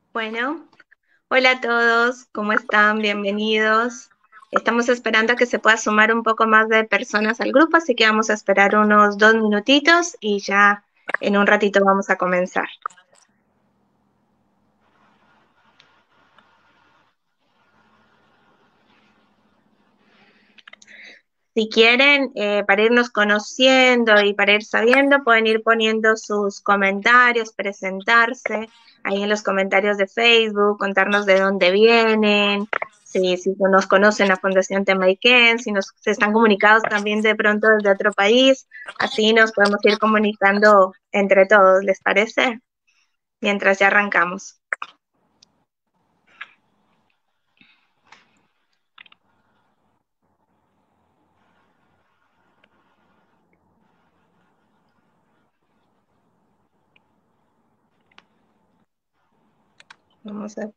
Bueno, hola a todos, ¿cómo están? Bienvenidos. Estamos esperando a que se pueda sumar un poco más de personas al grupo, así que vamos a esperar unos 2 minutitos y ya en un ratito vamos a comenzar. Si quieren, para irnos conociendo y para ir sabiendo, pueden ir poniendo sus comentarios, presentarse ahí en los comentarios de Facebook, contarnos de dónde vienen, si nos conocen la Fundación Temayquén, si están comunicados también de pronto desde otro país, así nos podemos ir comunicando entre todos, ¿les parece? Mientras ya arrancamos. Vamos a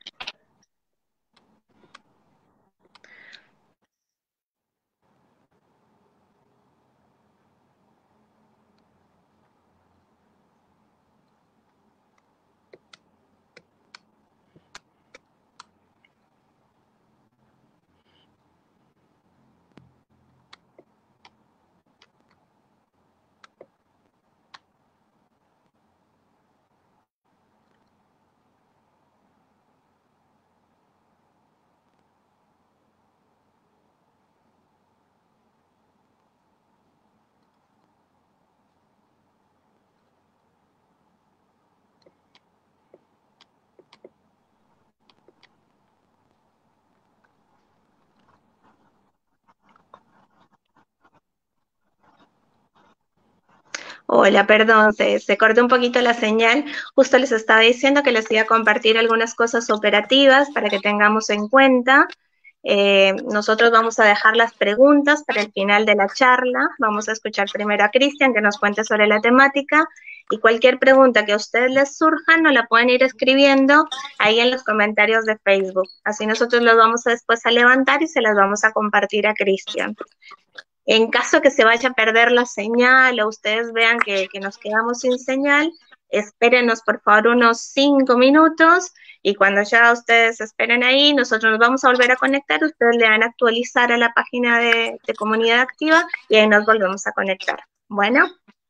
Hola, perdón, se cortó un poquito la señal. Justo les estaba diciendo que les iba a compartir algunas cosas operativas para que tengamos en cuenta. Nosotros vamos a dejar las preguntas para el final de la charla. Vamos a escuchar primero a Cristian que nos cuente sobre la temática y cualquier pregunta que a ustedes les surja nos la pueden ir escribiendo ahí en los comentarios de Facebook. Así nosotros los vamos a después a levantar y se las vamos a compartir a Cristian. En caso que se vaya a perder la señal o ustedes vean que nos quedamos sin señal, espérenos por favor unos 5 minutos y cuando ya ustedes esperen ahí, nosotros nos vamos a volver a conectar, ustedes le van a actualizar a la página de comunidad activa y ahí nos volvemos a conectar. Bueno,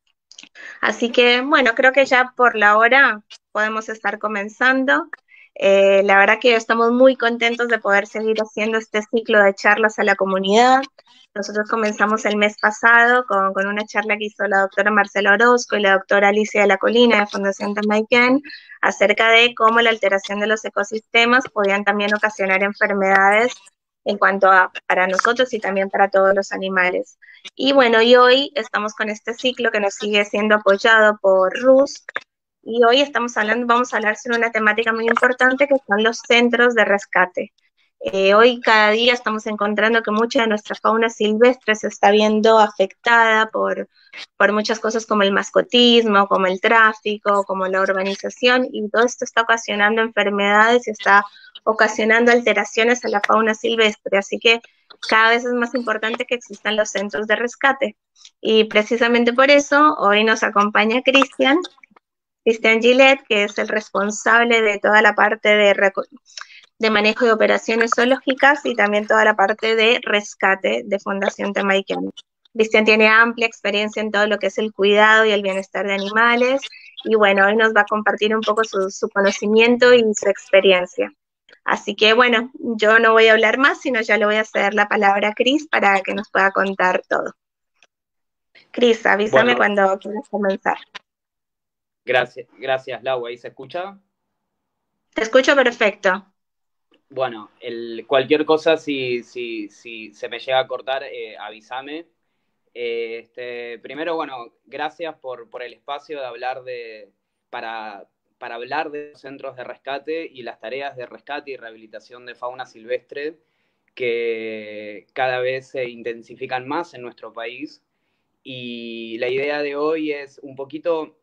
así que bueno, creo que ya por la hora podemos estar comenzando. La verdad que estamos muy contentos de poder seguir haciendo este ciclo de charlas a la comunidad. Nosotros comenzamos el mes pasado con una charla que hizo la doctora Marcela Orozco y la doctora Alicia de la Colina de Fundación Tamaiken acerca de cómo la alteración de los ecosistemas podían también ocasionar enfermedades en cuanto a para nosotros y también para todos los animales. Y bueno, y hoy estamos con este ciclo que nos sigue siendo apoyado por RUS, y hoy vamos a hablar sobre una temática muy importante que son los centros de rescate. Hoy cada día estamos encontrando que mucha de nuestra fauna silvestre se está viendo afectada por muchas cosas como el mascotismo, como el tráfico, como la urbanización, y todo esto está ocasionando enfermedades y está ocasionando alteraciones a la fauna silvestre. Así que cada vez es más importante que existan los centros de rescate. Y precisamente por eso hoy nos acompaña Cristian Gillette, que es el responsable de toda la parte de manejo de operaciones zoológicas y también toda la parte de rescate de Fundación Temayquén. Cristian tiene amplia experiencia en todo lo que es el cuidado y el bienestar de animales y bueno, hoy nos va a compartir un poco su conocimiento y su experiencia. Así que bueno, yo no voy a hablar más, sino ya le voy a ceder la palabra a Cris para que nos pueda contar todo. Cris, avísame Bueno, cuando quieras comenzar. gracias Lau, ¿ahí se escucha? Te escucho perfecto. Bueno, cualquier cosa, si se me llega a cortar, avísame. Primero, bueno, gracias por el espacio de hablar para hablar de los centros de rescate y las tareas de rescate y rehabilitación de fauna silvestre que cada vez se intensifican más en nuestro país. Y la idea de hoy es un poquito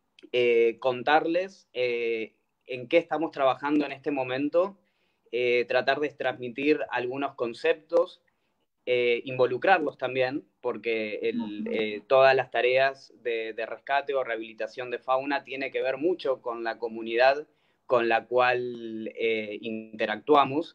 contarles en qué estamos trabajando en este momento, tratar de transmitir algunos conceptos, involucrarlos también, porque todas las tareas de rescate o rehabilitación de fauna tiene que ver mucho con la comunidad, con la cual interactuamos.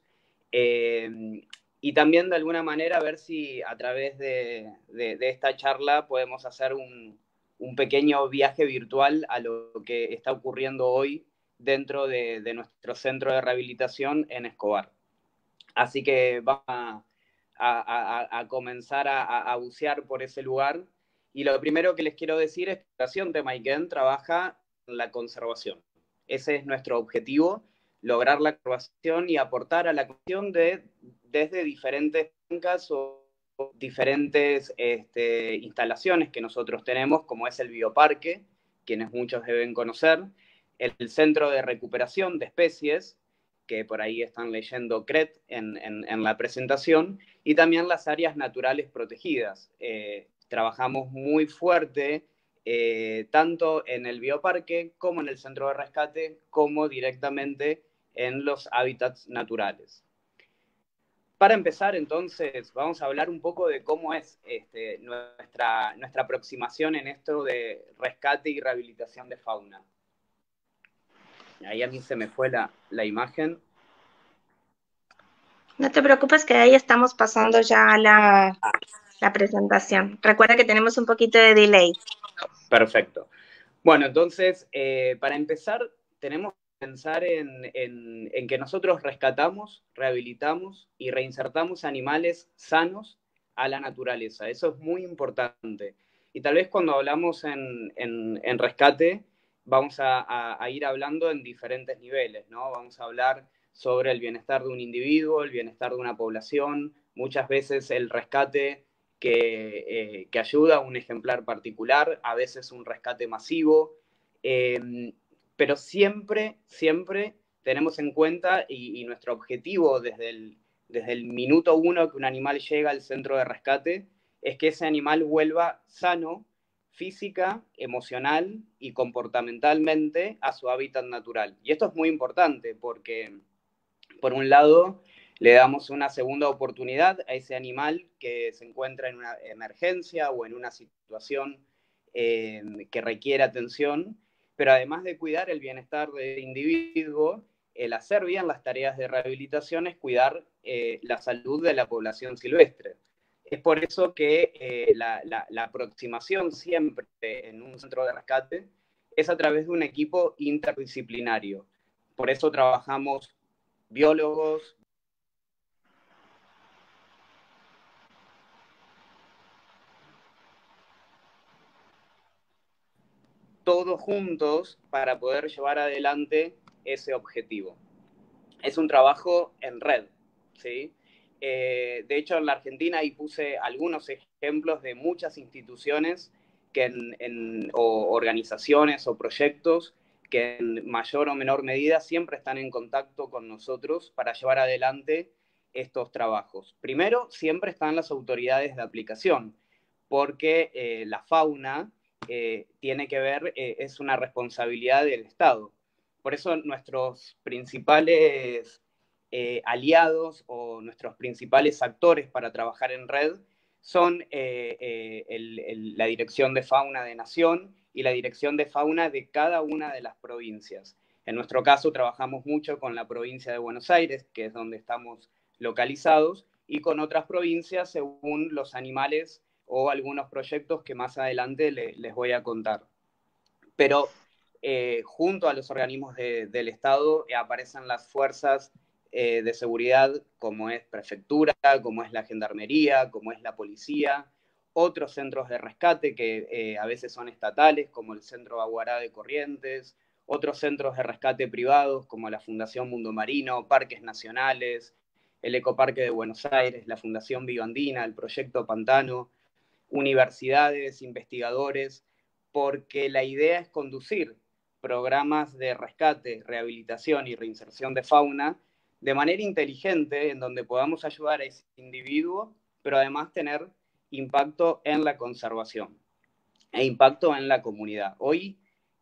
Y también de alguna manera ver si a través de esta charla podemos hacer un pequeño viaje virtual a lo que está ocurriendo hoy dentro de nuestro centro de rehabilitación en Escobar. Así que vamos a comenzar a bucear por ese lugar. Y lo primero que les quiero decir es que la Fundación Temaiken trabaja en la conservación. Ese es nuestro objetivo, lograr la conservación y aportar a la conservación desde diferentes bancas o diferentes instalaciones que nosotros tenemos, como es el bioparque, quienes muchos deben conocer, el Centro de Recuperación de Especies, que por ahí están leyendo CRET en la presentación, y también las áreas naturales protegidas. Trabajamos muy fuerte, tanto en el bioparque como en el centro de rescate, como directamente en los hábitats naturales. Para empezar, entonces, vamos a hablar un poco de cómo es nuestra aproximación en esto de rescate y rehabilitación de fauna. Ahí a mí se me fue la imagen. No te preocupes que ahí estamos pasando ya la presentación. Recuerda que tenemos un poquito de delay. Perfecto. Bueno, entonces, para empezar, tenemos que pensar en que nosotros rescatamos, rehabilitamos y reinsertamos animales sanos a la naturaleza. Eso es muy importante. Y tal vez cuando hablamos en rescate, vamos a ir hablando en diferentes niveles, ¿no? Vamos a hablar sobre el bienestar de un individuo, el bienestar de una población. Muchas veces el rescate que ayuda a un ejemplar particular, a veces un rescate masivo, pero siempre, siempre tenemos en cuenta y nuestro objetivo desde el minuto uno que un animal llega al centro de rescate es que ese animal vuelva sano, física, emocional y comportamentalmente a su hábitat natural. Y esto es muy importante porque, por un lado, le damos una segunda oportunidad a ese animal que se encuentra en una emergencia o en una situación que requiere atención, pero además de cuidar el bienestar del individuo, el hacer bien las tareas de rehabilitación es cuidar la salud de la población silvestre. Es por eso que la aproximación siempre en un centro de rescate es a través de un equipo interdisciplinario. Por eso trabajamos biólogos, todos juntos para poder llevar adelante ese objetivo. Es un trabajo en red, ¿sí? De hecho, en la Argentina ahí puse algunos ejemplos de muchas instituciones o organizaciones o proyectos que en mayor o menor medida siempre están en contacto con nosotros para llevar adelante estos trabajos. Primero, siempre están las autoridades de aplicación, porque la fauna tiene que ver, es una responsabilidad del Estado. Por eso nuestros principales aliados o nuestros principales actores para trabajar en red son la Dirección de Fauna de Nación y la Dirección de Fauna de cada una de las provincias. En nuestro caso trabajamos mucho con la provincia de Buenos Aires, que es donde estamos localizados, y con otras provincias según los animales o algunos proyectos que más adelante les voy a contar. Pero junto a los organismos del Estado aparecen las fuerzas de seguridad, como es prefectura, como es la gendarmería, como es la policía, otros centros de rescate que a veces son estatales, como el Centro Aguará de Corrientes, otros centros de rescate privados, como la Fundación Mundo Marino, parques nacionales, el Ecoparque de Buenos Aires, la Fundación Bioandina, el Proyecto Pantano, universidades, investigadores, porque la idea es conducir programas de rescate, rehabilitación y reinserción de fauna de manera inteligente, en donde podamos ayudar a ese individuo, pero además tener impacto en la conservación e impacto en la comunidad. Hoy,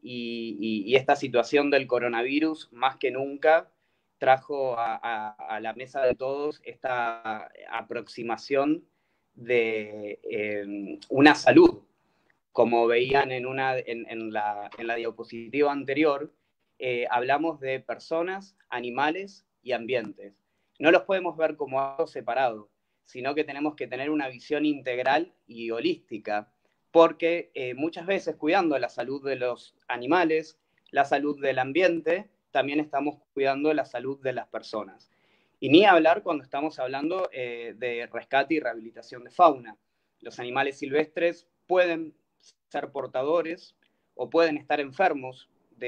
y esta situación del coronavirus, más que nunca, trajo a la mesa de todos esta aproximación de una salud. Como veían en la diapositiva anterior, hablamos de personas, animales y ambientes. No los podemos ver como algo separado, sino que tenemos que tener una visión integral y holística, porque muchas veces cuidando la salud de los animales, la salud del ambiente, también estamos cuidando la salud de las personas. Y ni hablar cuando estamos hablando de rescate y rehabilitación de fauna. Los animales silvestres pueden ser portadores o pueden estar enfermos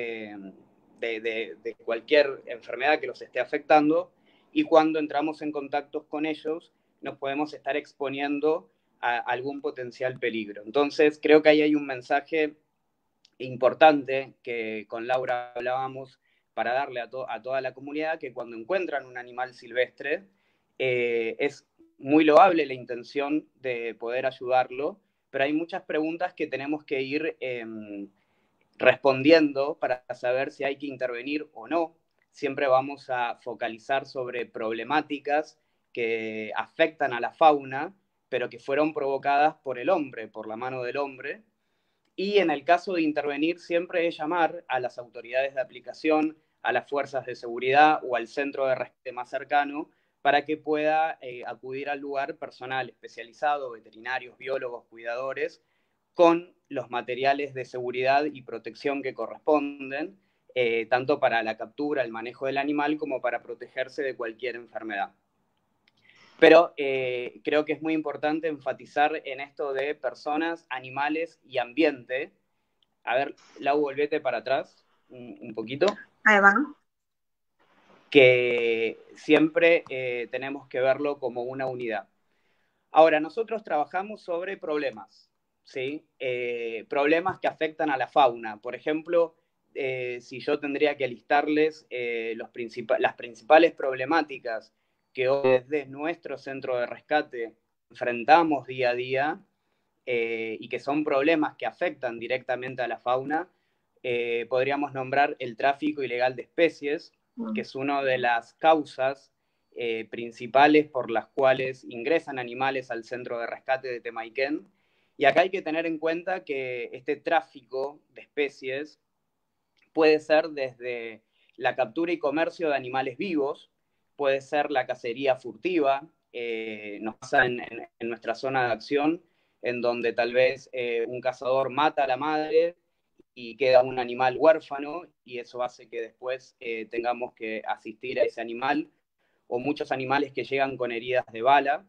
de cualquier enfermedad que los esté afectando, y cuando entramos en contacto con ellos nos podemos estar exponiendo a algún potencial peligro. Entonces creo que ahí hay un mensaje importante que con Laura hablábamos para darle a toda la comunidad, que cuando encuentran un animal silvestre es muy loable la intención de poder ayudarlo, pero hay muchas preguntas que tenemos que ir respondiendo para saber si hay que intervenir o no. Siempre vamos a focalizar sobre problemáticas que afectan a la fauna, pero que fueron provocadas por el hombre, por la mano del hombre. Y en el caso de intervenir, siempre es llamar a las autoridades de aplicación, a las fuerzas de seguridad o al centro de rescate más cercano para que pueda acudir al lugar personal especializado, veterinarios, biólogos, cuidadores, con los materiales de seguridad y protección que corresponden, tanto para la captura, el manejo del animal, como para protegerse de cualquier enfermedad. Pero creo que es muy importante enfatizar en esto de personas, animales y ambiente. A ver, Lau, volvete para atrás un poquito. Ahí va. Que siempre tenemos que verlo como una unidad. Ahora, nosotros trabajamos sobre problemas, ¿sí? Problemas que afectan a la fauna. Por ejemplo, si yo tendría que listarles las principales problemáticas que hoy desde nuestro centro de rescate enfrentamos día a día, y que son problemas que afectan directamente a la fauna, podríamos nombrar el tráfico ilegal de especies, que es una de las causas principales por las cuales ingresan animales al centro de rescate de Temaiken. Y acá hay que tener en cuenta que este tráfico de especies puede ser desde la captura y comercio de animales vivos, puede ser la cacería furtiva, nos pasa en nuestra zona de acción, en donde tal vez un cazador mata a la madre y queda un animal huérfano, y eso hace que después tengamos que asistir a ese animal, o muchos animales que llegan con heridas de bala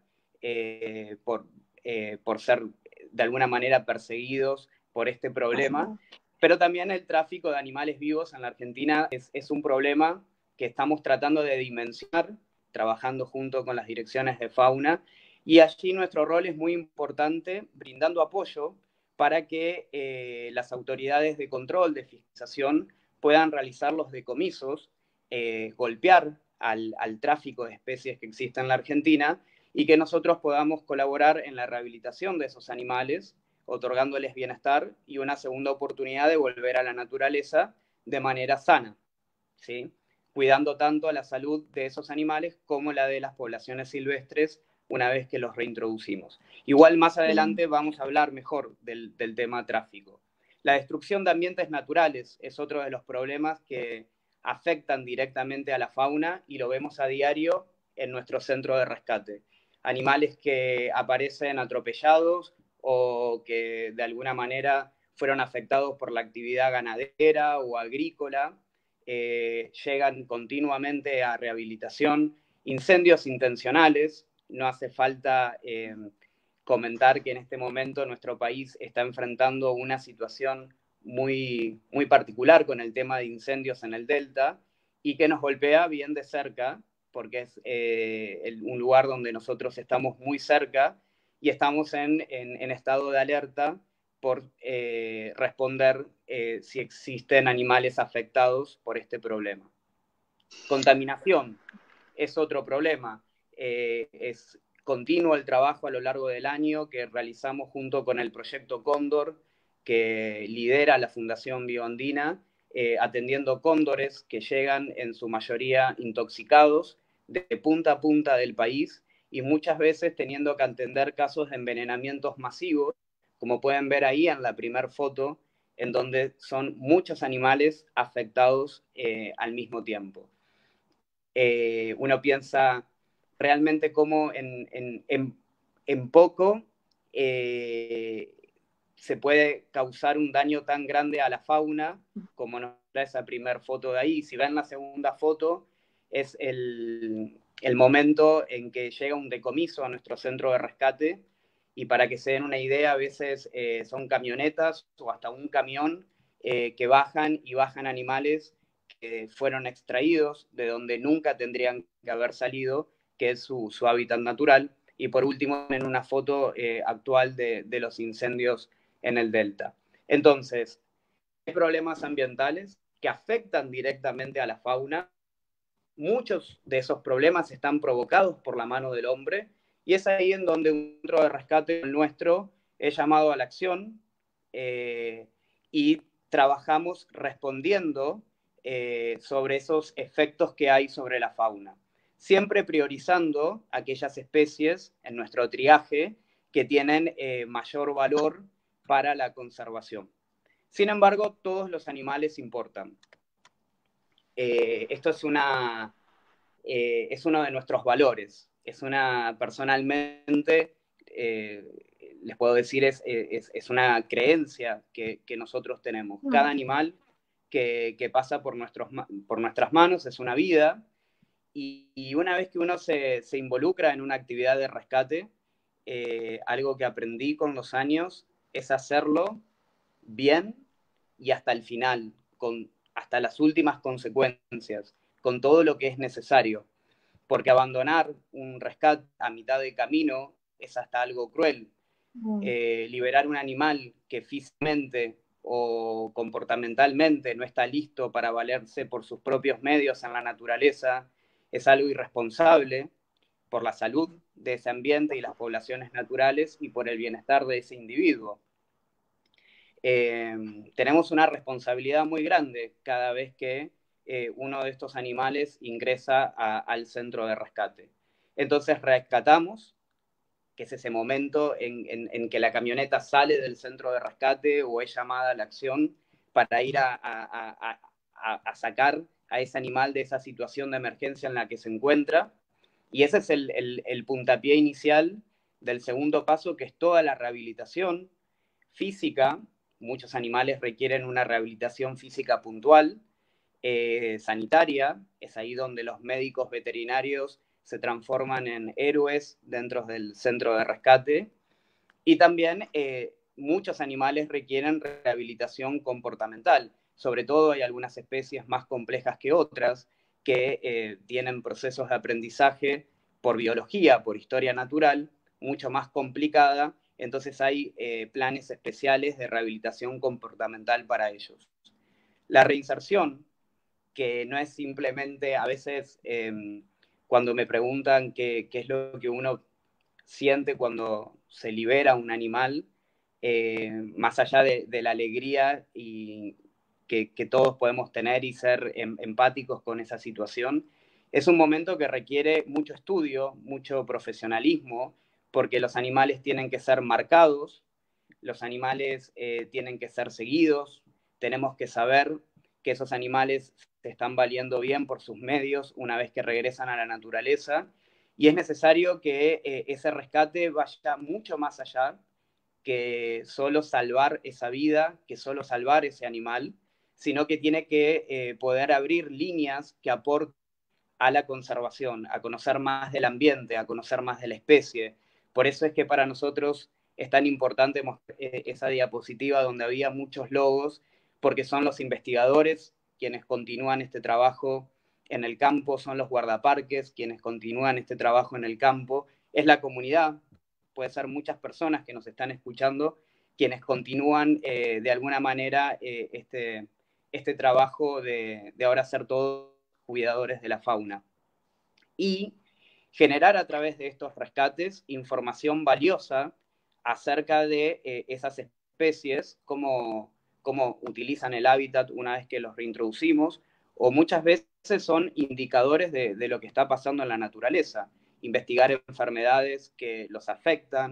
por ser de alguna manera perseguidos por este problema. Pero también el tráfico de animales vivos en la Argentina es un problema que estamos tratando de dimensionar, trabajando junto con las direcciones de fauna, y allí nuestro rol es muy importante, brindando apoyo para que las autoridades de control, de fiscalización, puedan realizar los decomisos, golpear al tráfico de especies que existe en la Argentina, y que nosotros podamos colaborar en la rehabilitación de esos animales, otorgándoles bienestar y una segunda oportunidad de volver a la naturaleza de manera sana, ¿sí? Cuidando tanto a la salud de esos animales como la de las poblaciones silvestres una vez que los reintroducimos. Igual más adelante vamos a hablar mejor del tema tráfico. La destrucción de ambientes naturales es otro de los problemas que afectan directamente a la fauna, y lo vemos a diario en nuestro centro de rescate. Animales que aparecen atropellados o que de alguna manera fueron afectados por la actividad ganadera o agrícola, llegan continuamente a rehabilitación, incendios intencionales. No hace falta comentar que en este momento nuestro país está enfrentando una situación muy, muy particular con el tema de incendios en el Delta, y que nos golpea bien de cerca, porque es un lugar donde nosotros estamos muy cerca y estamos en estado de alerta por responder si existen animales afectados por este problema. Contaminación es otro problema. Es continuo el trabajo a lo largo del año que realizamos junto con el proyecto Cóndor, que lidera la Fundación Bioandina, atendiendo cóndores que llegan en su mayoría intoxicados de punta a punta del país, y muchas veces teniendo que atender casos de envenenamientos masivos, como pueden ver ahí en la primera foto, en donde son muchos animales afectados al mismo tiempo. Uno piensa realmente cómo en poco se puede causar un daño tan grande a la fauna como nos da esa primera foto de ahí. Si ven la segunda foto, es el momento en que llega un decomiso a nuestro centro de rescate, y para que se den una idea, a veces son camionetas o hasta un camión que bajan y bajan animales que fueron extraídos de donde nunca tendrían que haber salido, que es su hábitat natural. Y por último, en una foto actual de los incendios en el delta. Entonces, hay problemas ambientales que afectan directamente a la fauna. Muchos de esos problemas están provocados por la mano del hombre, y es ahí en donde un centro de rescate nuestro es llamado a la acción, y trabajamos respondiendo sobre esos efectos que hay sobre la fauna, siempre priorizando aquellas especies en nuestro triaje que tienen mayor valor para la conservación. Sin embargo, todos los animales importan. Esto es uno de nuestros valores. Personalmente, les puedo decir, es una creencia que nosotros tenemos. Cada animal que pasa por nuestras manos es una vida, y una vez que uno se involucra en una actividad de rescate, algo que aprendí con los años es hacerlo bien y hasta el final, hasta las últimas consecuencias, con todo lo que es necesario, porque abandonar un rescate a mitad de camino es hasta algo cruel. Liberar un animal que físicamente o comportamentalmente no está listo para valerse por sus propios medios en la naturaleza es algo irresponsable por la salud de ese ambiente y las poblaciones naturales y por el bienestar de ese individuo. Tenemos una responsabilidad muy grande cada vez que uno de estos animales ingresa al centro de rescate. Entonces rescatamos, que es ese momento en que la camioneta sale del centro de rescate o es llamada a la acción para ir a sacar a ese animal de esa situación de emergencia en la que se encuentra. Y ese es el puntapié inicial del segundo paso, que es toda la rehabilitación física. Muchos animales requieren una rehabilitación física puntual, sanitaria. Es ahí donde los médicos veterinarios se transforman en héroes dentro del centro de rescate. Y también muchos animales requieren rehabilitación comportamental. Sobre todo hay algunas especies más complejas que otras que tienen procesos de aprendizaje por biología, por historia natural, mucho más complicada. Entonces hay planes especiales de rehabilitación comportamental para ellos. La reinserción, que no es simplemente, a veces cuando me preguntan qué es lo que uno siente cuando se libera un animal, más allá de la alegría y que todos podemos tener y ser empáticos con esa situación, es un momento que requiere mucho estudio, mucho profesionalismo, porque los animales tienen que ser marcados, los animales tienen que ser seguidos, tenemos que saber que esos animales se están valiendo bien por sus medios una vez que regresan a la naturaleza, y es necesario que ese rescate vaya mucho más allá que solo salvar esa vida, que solo salvar ese animal, sino que tiene que poder abrir líneas que aporten a la conservación, a conocer más del ambiente, a conocer más de la especie. Por eso es que para nosotros es tan importante esa diapositiva donde había muchos logos, porque son los investigadores quienes continúan este trabajo en el campo, son los guardaparques quienes continúan este trabajo en el campo, es la comunidad, puede ser muchas personas que nos están escuchando, quienes continúan de alguna manera este trabajo de ahora ser todos cuidadores de la fauna. Y generar a través de estos rescates información valiosa acerca de esas especies, cómo utilizan el hábitat una vez que los reintroducimos, o muchas veces son indicadores de lo que está pasando en la naturaleza. Investigar enfermedades que los afectan,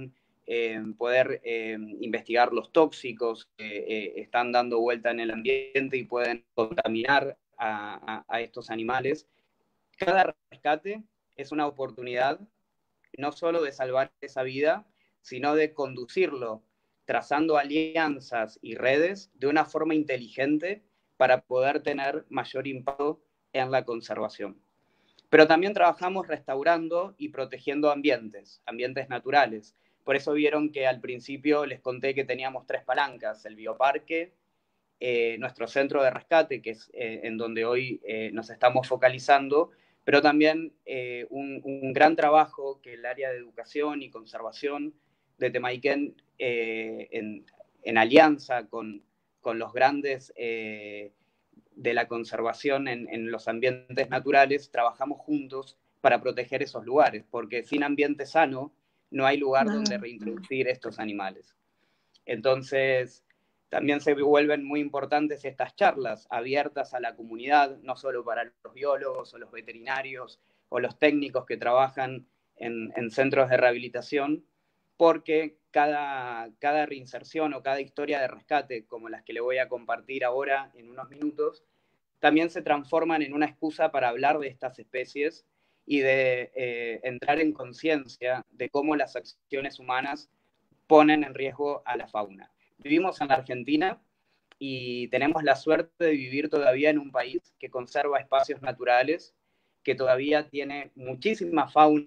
poder investigar los tóxicos que están dando vuelta en el ambiente y pueden contaminar a estos animales. Cada rescate es una oportunidad no solo de salvar esa vida, sino de conducirlo, trazando alianzas y redes de una forma inteligente para poder tener mayor impacto en la conservación. Pero también trabajamos restaurando y protegiendo ambientes naturales. Por eso vieron que al principio les conté que teníamos 3 palancas: el bioparque, nuestro centro de rescate, que es en donde hoy nos estamos focalizando, pero también un gran trabajo que el área de educación y conservación de Temayquén, en alianza con los grandes de la conservación en los ambientes naturales, trabajamos juntos para proteger esos lugares, porque sin ambiente sano no hay lugar donde reintroducir estos animales. Entonces, también se vuelven muy importantes estas charlas abiertas a la comunidad, no solo para los biólogos o los veterinarios o los técnicos que trabajan en centros de rehabilitación, porque cada reinserción o cada historia de rescate, como las que le voy a compartir ahora en unos minutos, también se transforman en una excusa para hablar de estas especies y de entrar en conciencia de cómo las acciones humanas ponen en riesgo a la fauna. Vivimos en la Argentina y tenemos la suerte de vivir todavía en un país que conserva espacios naturales, que todavía tiene muchísima fauna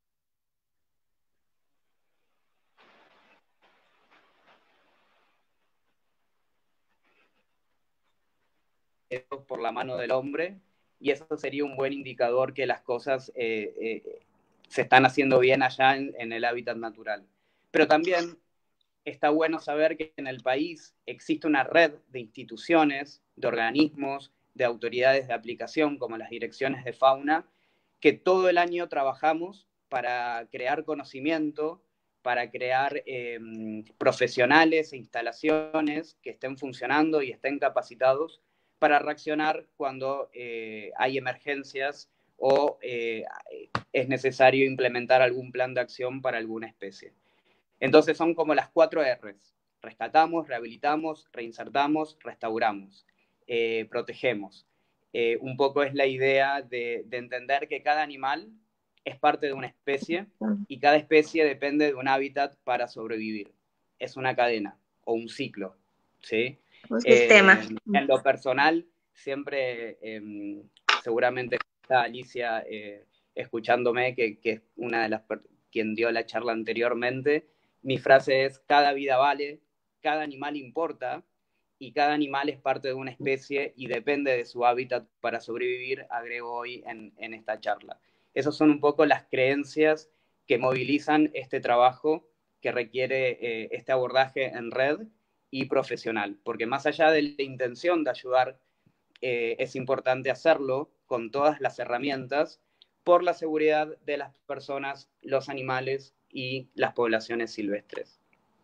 por la mano del hombre, y eso sería un buen indicador que las cosas se están haciendo bien allá en el hábitat natural. Pero también está bueno saber que en el país existe una red de instituciones, de organismos, de autoridades de aplicación, como las direcciones de fauna, que todo el año trabajamos para crear conocimiento, para crear profesionales e instalaciones que estén funcionando y estén capacitados para reaccionar cuando hay emergencias o es necesario implementar algún plan de acción para alguna especie. Entonces son como las 4 R's: rescatamos, rehabilitamos, reinsertamos, restauramos, protegemos. Un poco es la idea de entender que cada animal es parte de una especie y cada especie depende de un hábitat para sobrevivir. Es una cadena o un ciclo, ¿sí? Un sistema. En lo personal, siempre, seguramente está Alicia escuchándome, que es una de las quien dio la charla anteriormente. Mi frase es: cada vida vale, cada animal importa y cada animal es parte de una especie y depende de su hábitat para sobrevivir, agrego hoy en esta charla. Esas son un poco las creencias que movilizan este trabajo que requiere este abordaje en red y profesional, porque más allá de la intención de ayudar, es importante hacerlo con todas las herramientas por la seguridad de las personas, los animales y las poblaciones silvestres.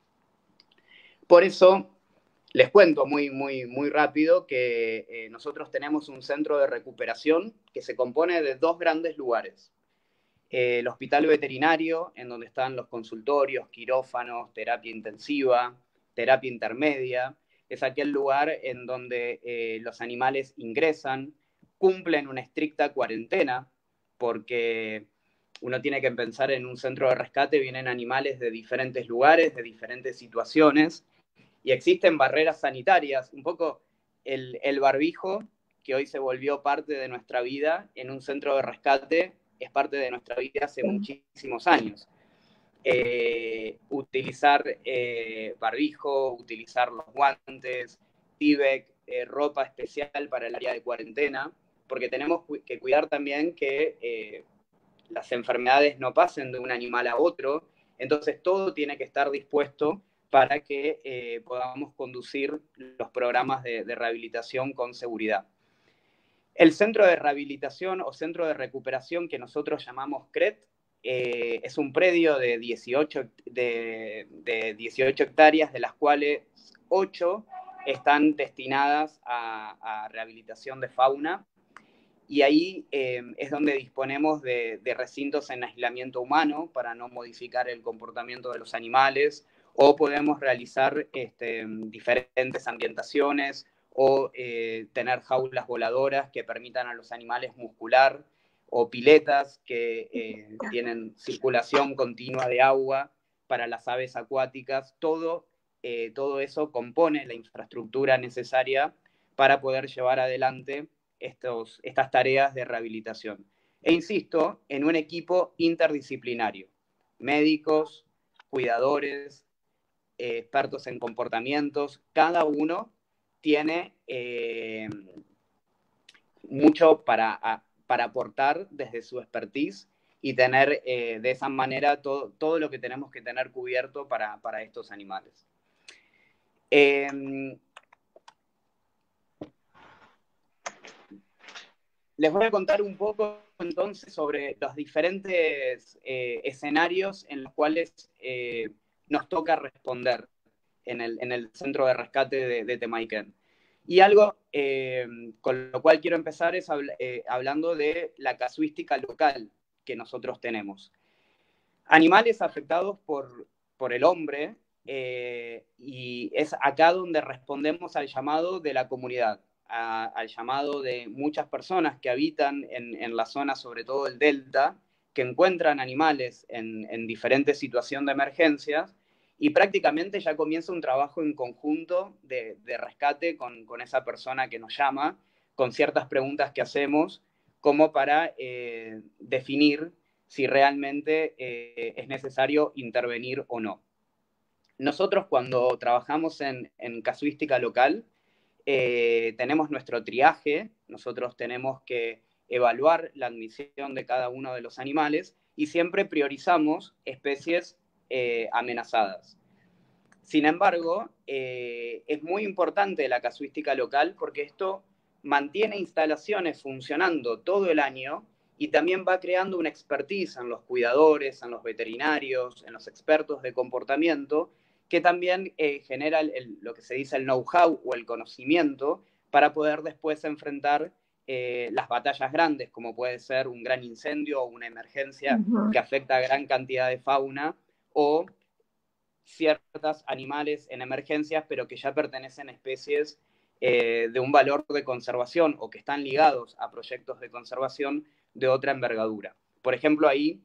Por eso, les cuento muy rápido que nosotros tenemos un centro de recuperación que se compone de 2 grandes lugares. El hospital veterinario, en donde están los consultorios, quirófanos, terapia intensiva, terapia intermedia. Es aquel lugar en donde los animales ingresan, cumplen una estricta cuarentena, porque uno tiene que pensar en un centro de rescate, vienen animales de diferentes lugares, de diferentes situaciones, y existen barreras sanitarias, un poco el barbijo, que hoy se volvió parte de nuestra vida en un centro de rescate, es parte de nuestra vida hace muchísimos años. Utilizar barbijo, utilizar los guantes, Tyvek, ropa especial para el área de cuarentena, porque tenemos que cuidar también que las enfermedades no pasen de un animal a otro, entonces todo tiene que estar dispuesto para que podamos conducir los programas de rehabilitación con seguridad. El centro de rehabilitación o centro de recuperación que nosotros llamamos CRET es un predio de 18 hectáreas, de las cuales 8 están destinadas a rehabilitación de fauna, y ahí es donde disponemos de recintos en aislamiento humano para no modificar el comportamiento de los animales, o podemos realizar diferentes ambientaciones o tener jaulas voladoras que permitan a los animales muscular, o piletas que tienen circulación continua de agua para las aves acuáticas. Todo eso compone la infraestructura necesaria para poder llevar adelante estas tareas de rehabilitación. E insisto, en un equipo interdisciplinario: médicos, cuidadores, expertos en comportamientos. Cada uno tiene mucho para aportar desde su expertise y tener de esa manera todo lo que tenemos que tener cubierto para estos animales. Les voy a contar un poco entonces sobre los diferentes escenarios en los cuales nos toca responder en el centro de rescate de Temaiken. Y algo con lo cual quiero empezar es hablando de la casuística local que nosotros tenemos. Animales afectados por el hombre, y es acá donde respondemos al llamado de la comunidad, al llamado de muchas personas que habitan en la zona, sobre todo el delta, que encuentran animales en diferentes situaciones de emergencias, y prácticamente ya comienza un trabajo en conjunto de rescate con esa persona que nos llama, con ciertas preguntas que hacemos, como para definir si realmente es necesario intervenir o no. Nosotros, cuando trabajamos en casuística local, tenemos nuestro triaje. Nosotros tenemos que evaluar la admisión de cada uno de los animales y siempre priorizamos especies amenazadas. Sin embargo, es muy importante la casuística local, porque esto mantiene instalaciones funcionando todo el año y también va creando una expertise en los cuidadores, en los veterinarios, en los expertos de comportamiento, que también genera lo que se dice el know-how o el conocimiento para poder después enfrentar las batallas grandes, como puede ser un gran incendio o una emergencia que afecta a gran cantidad de fauna, o ciertos animales en emergencias, pero que ya pertenecen a especies de un valor de conservación o que están ligados a proyectos de conservación de otra envergadura. Por ejemplo, ahí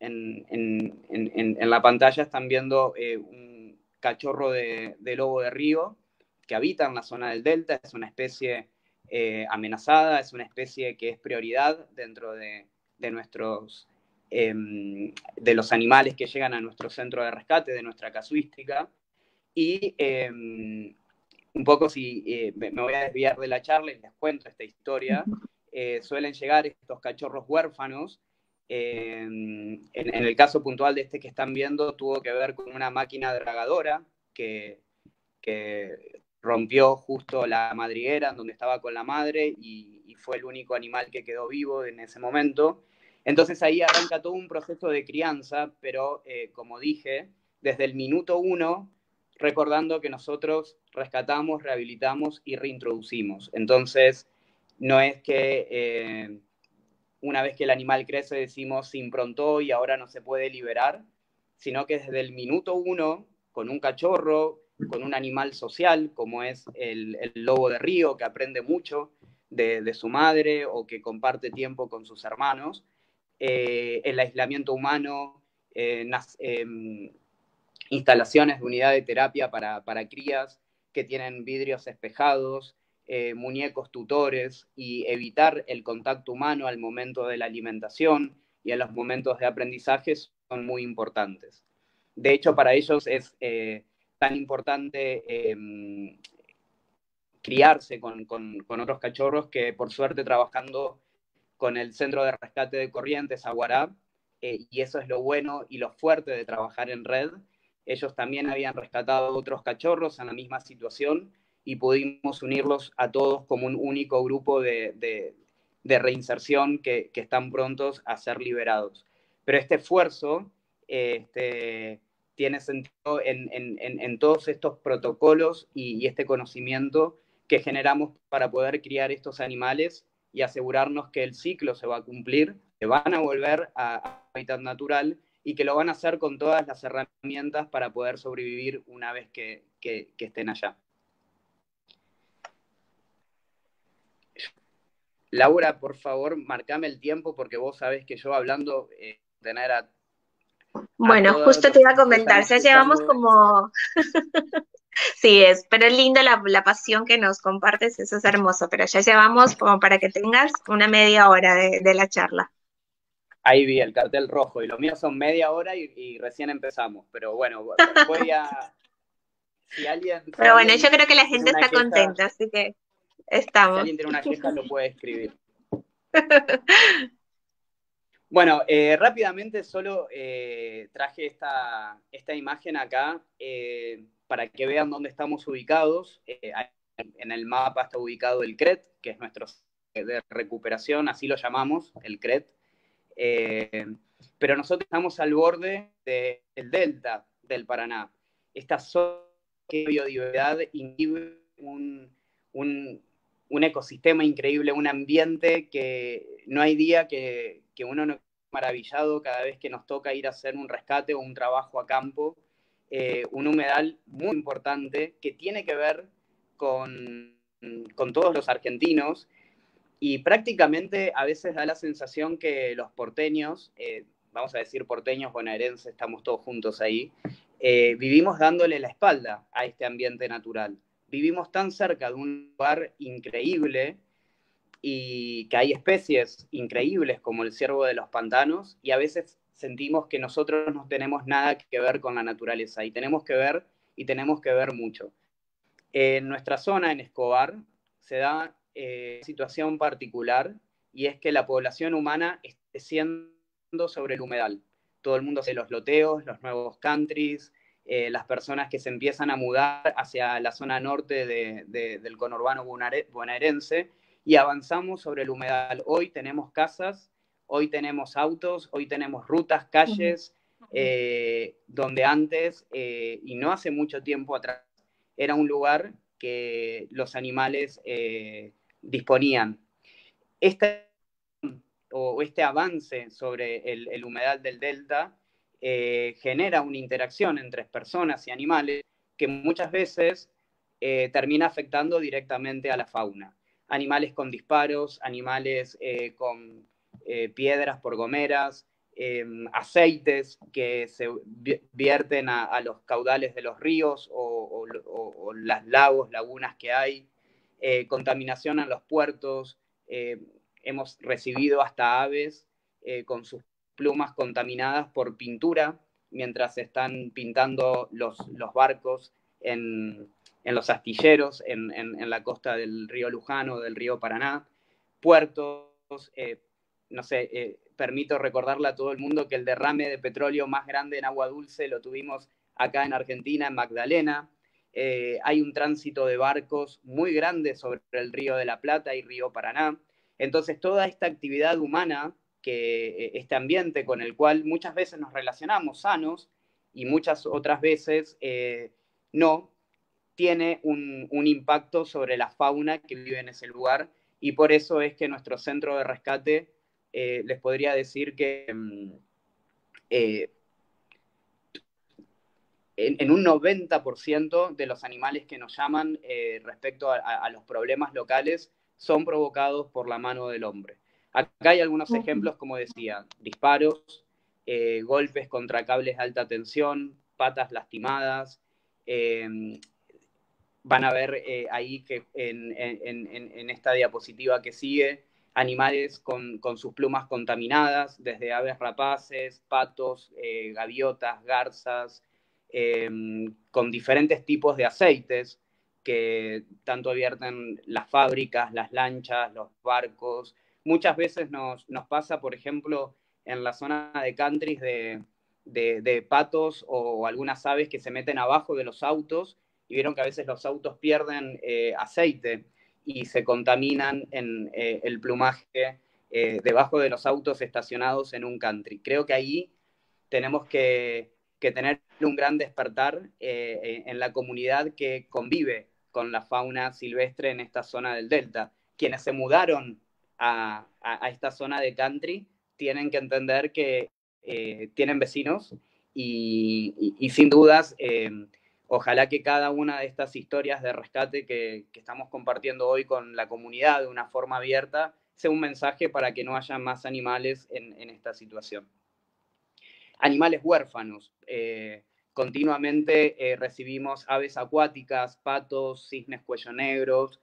en la pantalla están viendo un cachorro de lobo de río que habita en la zona del delta. Es una especie amenazada, es una especie que es prioridad dentro de nuestros de los animales que llegan a nuestro centro de rescate, de nuestra casuística. Y un poco, si me voy a desviar de la charla y les cuento esta historia, suelen llegar estos cachorros huérfanos. En el caso puntual de este que están viendo, tuvo que ver con una máquina dragadora que rompió justo la madriguera donde estaba con la madre, y fue el único animal que quedó vivo en ese momento. Entonces ahí arranca todo un proceso de crianza, pero como dije, desde el minuto 1, recordando que nosotros rescatamos, rehabilitamos y reintroducimos. Entonces, no es que una vez que el animal crece decimos se improntó y ahora no se puede liberar, sino que desde el minuto 1, con un cachorro, con un animal social, como es el lobo de río, que aprende mucho de su madre o que comparte tiempo con sus hermanos, el aislamiento humano, instalaciones de unidad de terapia para crías que tienen vidrios espejados, muñecos tutores, y evitar el contacto humano al momento de la alimentación y en los momentos de aprendizaje son muy importantes. De hecho, para ellos es tan importante criarse con otros cachorros, que por suerte, trabajando con el Centro de Rescate de Corrientes, Aguará, y eso es lo bueno y lo fuerte de trabajar en red. Ellos también habían rescatado otros cachorros en la misma situación y pudimos unirlos a todos como un único grupo de reinserción que están prontos a ser liberados. Pero este esfuerzo tiene sentido en todos estos protocolos y este conocimiento que generamos para poder criar estos animales y asegurarnos que el ciclo se va a cumplir, que van a volver a hábitat natural y que lo van a hacer con todas las herramientas para poder sobrevivir una vez que estén allá. Laura, por favor, marcame el tiempo porque vos sabés que yo hablando, tener a Bueno, todos justo los te iba a que están comentar, ya llevamos escuchando. como, sí es, pero es linda la pasión que nos compartes, eso es hermoso, pero ya llevamos como para que tengas una media hora de la charla. Ahí vi el cartel rojo y lo mío son media hora y recién empezamos. Pero bueno, voy a... Si Pero bueno, yo alguien creo que la tiene gente una está queja, contenta, así que si estamos. alguien tiene una queja lo puede escribir. Bueno, rápidamente solo traje esta imagen acá para que vean dónde estamos ubicados. En el mapa está ubicado el CRET, que es nuestro de recuperación, así lo llamamos, el CRET. Pero nosotros estamos al borde del delta del Paraná. Esta zona de biodiversidad inhibe un ecosistema increíble, un ambiente que no hay día que uno no esté maravillado cada vez que nos toca ir a hacer un rescate o un trabajo a campo. Un humedal muy importante que tiene que ver con todos los argentinos y prácticamente a veces da la sensación que los porteños, vamos a decir porteños bonaerenses, estamos todos juntos ahí, vivimos dándole la espalda a este ambiente natural. Vivimos tan cerca de un lugar increíble y que hay especies increíbles como el ciervo de los pantanos y a veces sentimos que nosotros no tenemos nada que ver con la naturaleza y tenemos que ver mucho. En nuestra zona, en Escobar, se da una situación particular y es que la población humana está creciendo sobre el humedal. Todo el mundo hace los loteos, los nuevos countries, las personas que se empiezan a mudar hacia la zona norte del conurbano bonaerense y avanzamos sobre el humedal. Hoy tenemos casas, hoy tenemos autos, hoy tenemos rutas, calles, donde antes, y no hace mucho tiempo atrás, era un lugar que los animales disponían. Este, este avance sobre el humedal del delta genera una interacción entre personas y animales que muchas veces termina afectando directamente a la fauna. Animales con disparos, animales con piedras por gomeras, aceites que se vierten a los caudales de los ríos o las lagos, lagunas que hay, contaminación en los puertos, hemos recibido hasta aves con sus plumas contaminadas por pintura mientras se están pintando los barcos en los astilleros, en la costa del río Luján o del río Paraná, puertos, no sé, permito recordarle a todo el mundo que el derrame de petróleo más grande en agua dulce lo tuvimos acá en Argentina, en Magdalena. Hay un tránsito de barcos muy grande sobre el río de la Plata y río Paraná. Entonces, toda esta actividad humana, este ambiente con el cual muchas veces nos relacionamos sanos y muchas otras veces no, tiene un impacto sobre la fauna que vive en ese lugar y por eso es que nuestro centro de rescate les podría decir que eh, en un 90% de los animales que nos llaman respecto a los problemas locales son provocados por la mano del hombre. Acá hay algunos ejemplos, como decía, disparos, golpes contra cables de alta tensión, patas lastimadas. Van a ver ahí que en esta diapositiva que sigue, animales con sus plumas contaminadas, desde aves rapaces, patos, gaviotas, garzas, con diferentes tipos de aceites que tanto vierten las fábricas, las lanchas, los barcos. Muchas veces nos pasa, por ejemplo, en la zona de countries de patos o algunas aves que se meten abajo de los autos y vieron que a veces los autos pierden aceite y se contaminan en el plumaje debajo de los autos estacionados en un country. Creo que ahí tenemos que tener un gran despertar en la comunidad que convive con la fauna silvestre en esta zona del delta. Quienes se mudaron a esta zona de country, tienen que entender que tienen vecinos y sin dudas, ojalá que cada una de estas historias de rescate que estamos compartiendo hoy con la comunidad de una forma abierta sea un mensaje para que no haya más animales en esta situación. Animales huérfanos. Continuamente recibimos aves acuáticas, patos, cisnes cuello negros,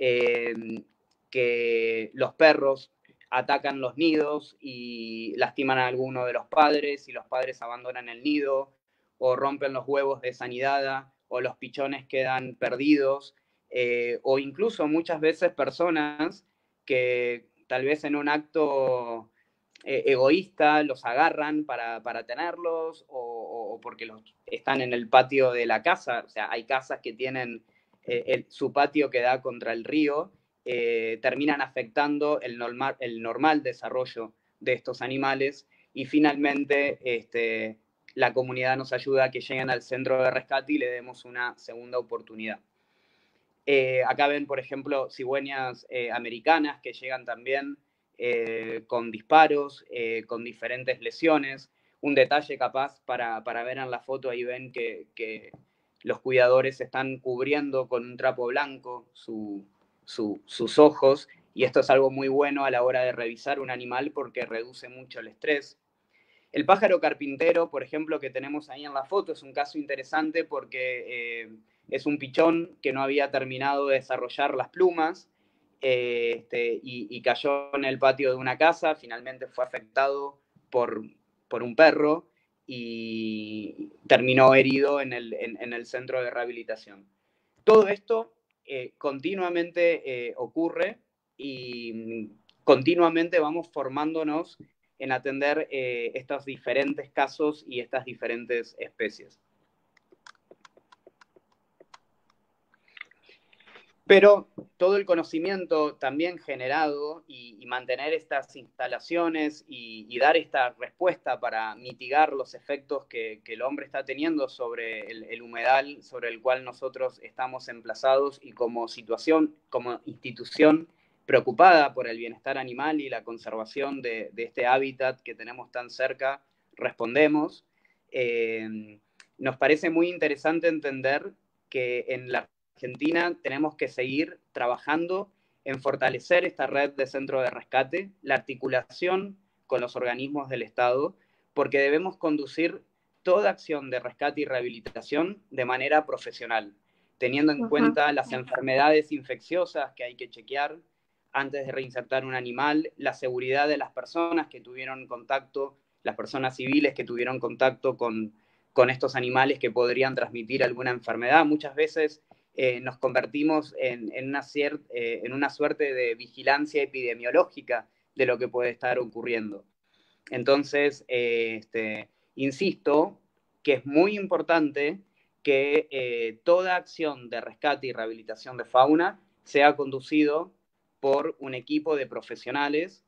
que los perros atacan los nidos y lastiman a alguno de los padres y los padres abandonan el nido o rompen los huevos de esa nidada o los pichones quedan perdidos o incluso muchas veces personas que tal vez en un acto egoísta los agarran para tenerlos o porque los están en el patio de la casa. O sea, hay casas que tienen su patio que da contra el río, terminan afectando el normal desarrollo de estos animales y finalmente la comunidad nos ayuda a que lleguen al centro de rescate y le demos una segunda oportunidad. Acá ven, por ejemplo, cigüeñas americanas que llegan también con disparos, con diferentes lesiones. Un detalle capaz para ver en la foto, ahí ven que los cuidadores están cubriendo con un trapo blanco sus ojos, y esto es algo muy bueno a la hora de revisar un animal porque reduce mucho el estrés. El pájaro carpintero, por ejemplo, que tenemos ahí en la foto, es un caso interesante porque es un pichón que no había terminado de desarrollar las plumas y cayó en el patio de una casa, finalmente fue afectado por un perro y terminó herido en el centro de rehabilitación. Todo esto continuamente ocurre y continuamente vamos formándonos en atender estos diferentes casos y estas diferentes especies. Pero todo el conocimiento también generado y mantener estas instalaciones y dar esta respuesta para mitigar los efectos que el hombre está teniendo sobre el humedal sobre el cual nosotros estamos emplazados y como institución preocupada por el bienestar animal y la conservación de este hábitat que tenemos tan cerca, respondemos. Nos parece muy interesante entender que en la Argentina tenemos que seguir trabajando en fortalecer esta red de centros de rescate, la articulación con los organismos del Estado, porque debemos conducir toda acción de rescate y rehabilitación de manera profesional, teniendo en cuenta las enfermedades infecciosas que hay que chequear antes de reinsertar un animal, la seguridad de las personas que tuvieron contacto, las personas civiles que tuvieron contacto con estos animales que podrían transmitir alguna enfermedad. Muchas veces nos convertimos en una suerte de vigilancia epidemiológica de lo que puede estar ocurriendo. Entonces, insisto que es muy importante que toda acción de rescate y rehabilitación de fauna sea conducido por un equipo de profesionales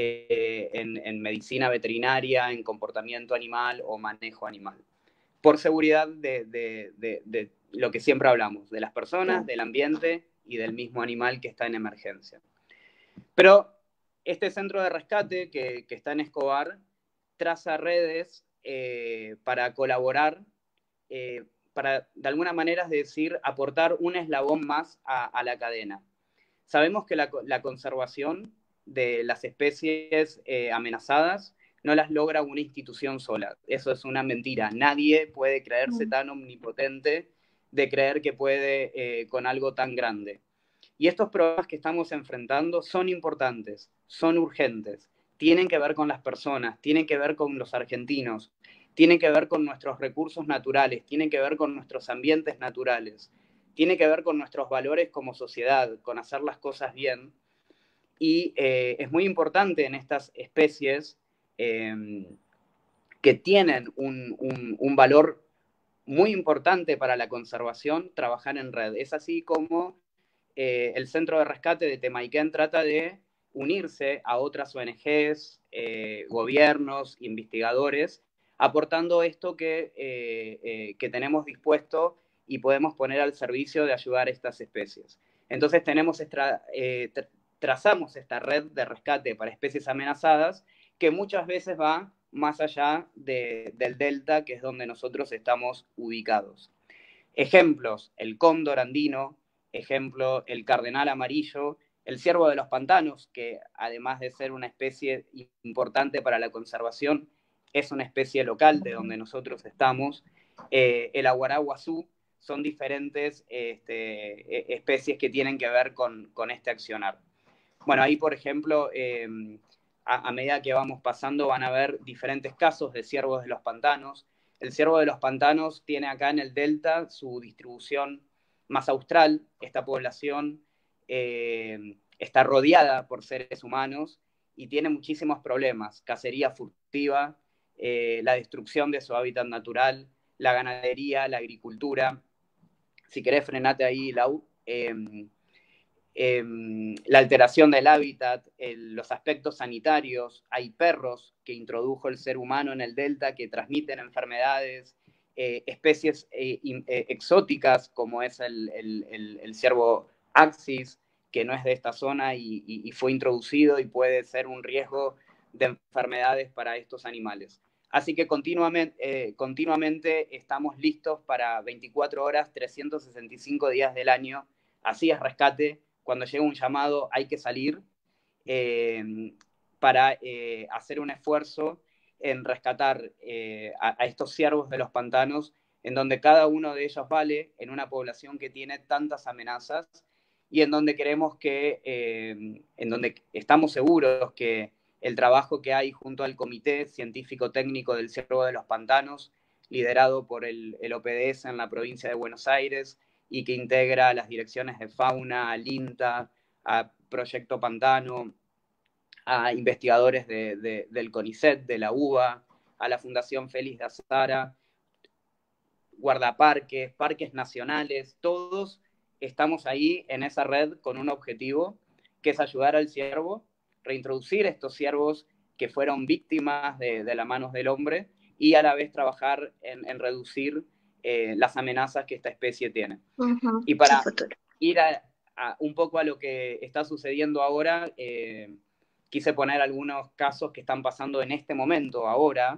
en medicina veterinaria, en comportamiento animal o manejo animal, por seguridad de lo que siempre hablamos, de las personas, del ambiente y del mismo animal que está en emergencia. Pero este centro de rescate que está en Escobar traza redes para colaborar, para de alguna manera, es decir, aportar un eslabón más a la cadena. Sabemos que la conservación de las especies amenazadas no las logra una institución sola. Eso es una mentira. Nadie puede creerse tan omnipotente de creer que puede con algo tan grande. Y estos problemas que estamos enfrentando son importantes, son urgentes, tienen que ver con las personas, tienen que ver con los argentinos, tienen que ver con nuestros recursos naturales, tienen que ver con nuestros ambientes naturales, tiene que ver con nuestros valores como sociedad, con hacer las cosas bien. Y es muy importante en estas especies que tienen un valor muy importante para la conservación trabajar en red. Es así como el Centro de Rescate de Temaiken trata de unirse a otras ONGs, gobiernos, investigadores, aportando esto que tenemos dispuesto y podemos poner al servicio de ayudar a estas especies. Entonces tenemos trazamos esta red de rescate para especies amenazadas que muchas veces va más allá del delta, que es donde nosotros estamos ubicados. Ejemplos, el cóndor andino, ejemplo, el cardenal amarillo, el ciervo de los pantanos, que además de ser una especie importante para la conservación, es una especie local de donde nosotros estamos, el aguaraguazú, son diferentes especies que tienen que ver con este accionar. Bueno, ahí, por ejemplo, a medida que vamos pasando van a haber diferentes casos de ciervos de los pantanos. El ciervo de los pantanos tiene acá en el delta su distribución más austral. Esta población está rodeada por seres humanos y tiene muchísimos problemas. Cacería furtiva, la destrucción de su hábitat natural, la ganadería, la agricultura. Si querés, frenate ahí, Lau. La alteración del hábitat, los aspectos sanitarios. Hay perros que introdujo el ser humano en el delta que transmiten enfermedades, especies exóticas como es el ciervo axis, que no es de esta zona y fue introducido y puede ser un riesgo de enfermedades para estos animales. Así que continuamente estamos listos para 24 horas, 365 días del año. Así es rescate. Cuando llega un llamado hay que salir para hacer un esfuerzo en rescatar a estos ciervos de los pantanos, en donde cada uno de ellos vale en una población que tiene tantas amenazas y en donde queremos que, en donde estamos seguros que el trabajo que hay junto al Comité Científico Técnico del Ciervo de los Pantanos, liderado por el OPDS en la provincia de Buenos Aires, y que integra las direcciones de fauna, al INTA, a Proyecto Pantano, a investigadores del CONICET, de la UBA, a la Fundación Félix de Azara, guardaparques, parques nacionales, todos estamos ahí en esa red con un objetivo, que es ayudar al ciervo, reintroducir estos ciervos que fueron víctimas de las manos del hombre y a la vez trabajar en reducir las amenazas que esta especie tiene. Y para ir un poco a lo que está sucediendo ahora, quise poner algunos casos que están pasando en este momento, ahora,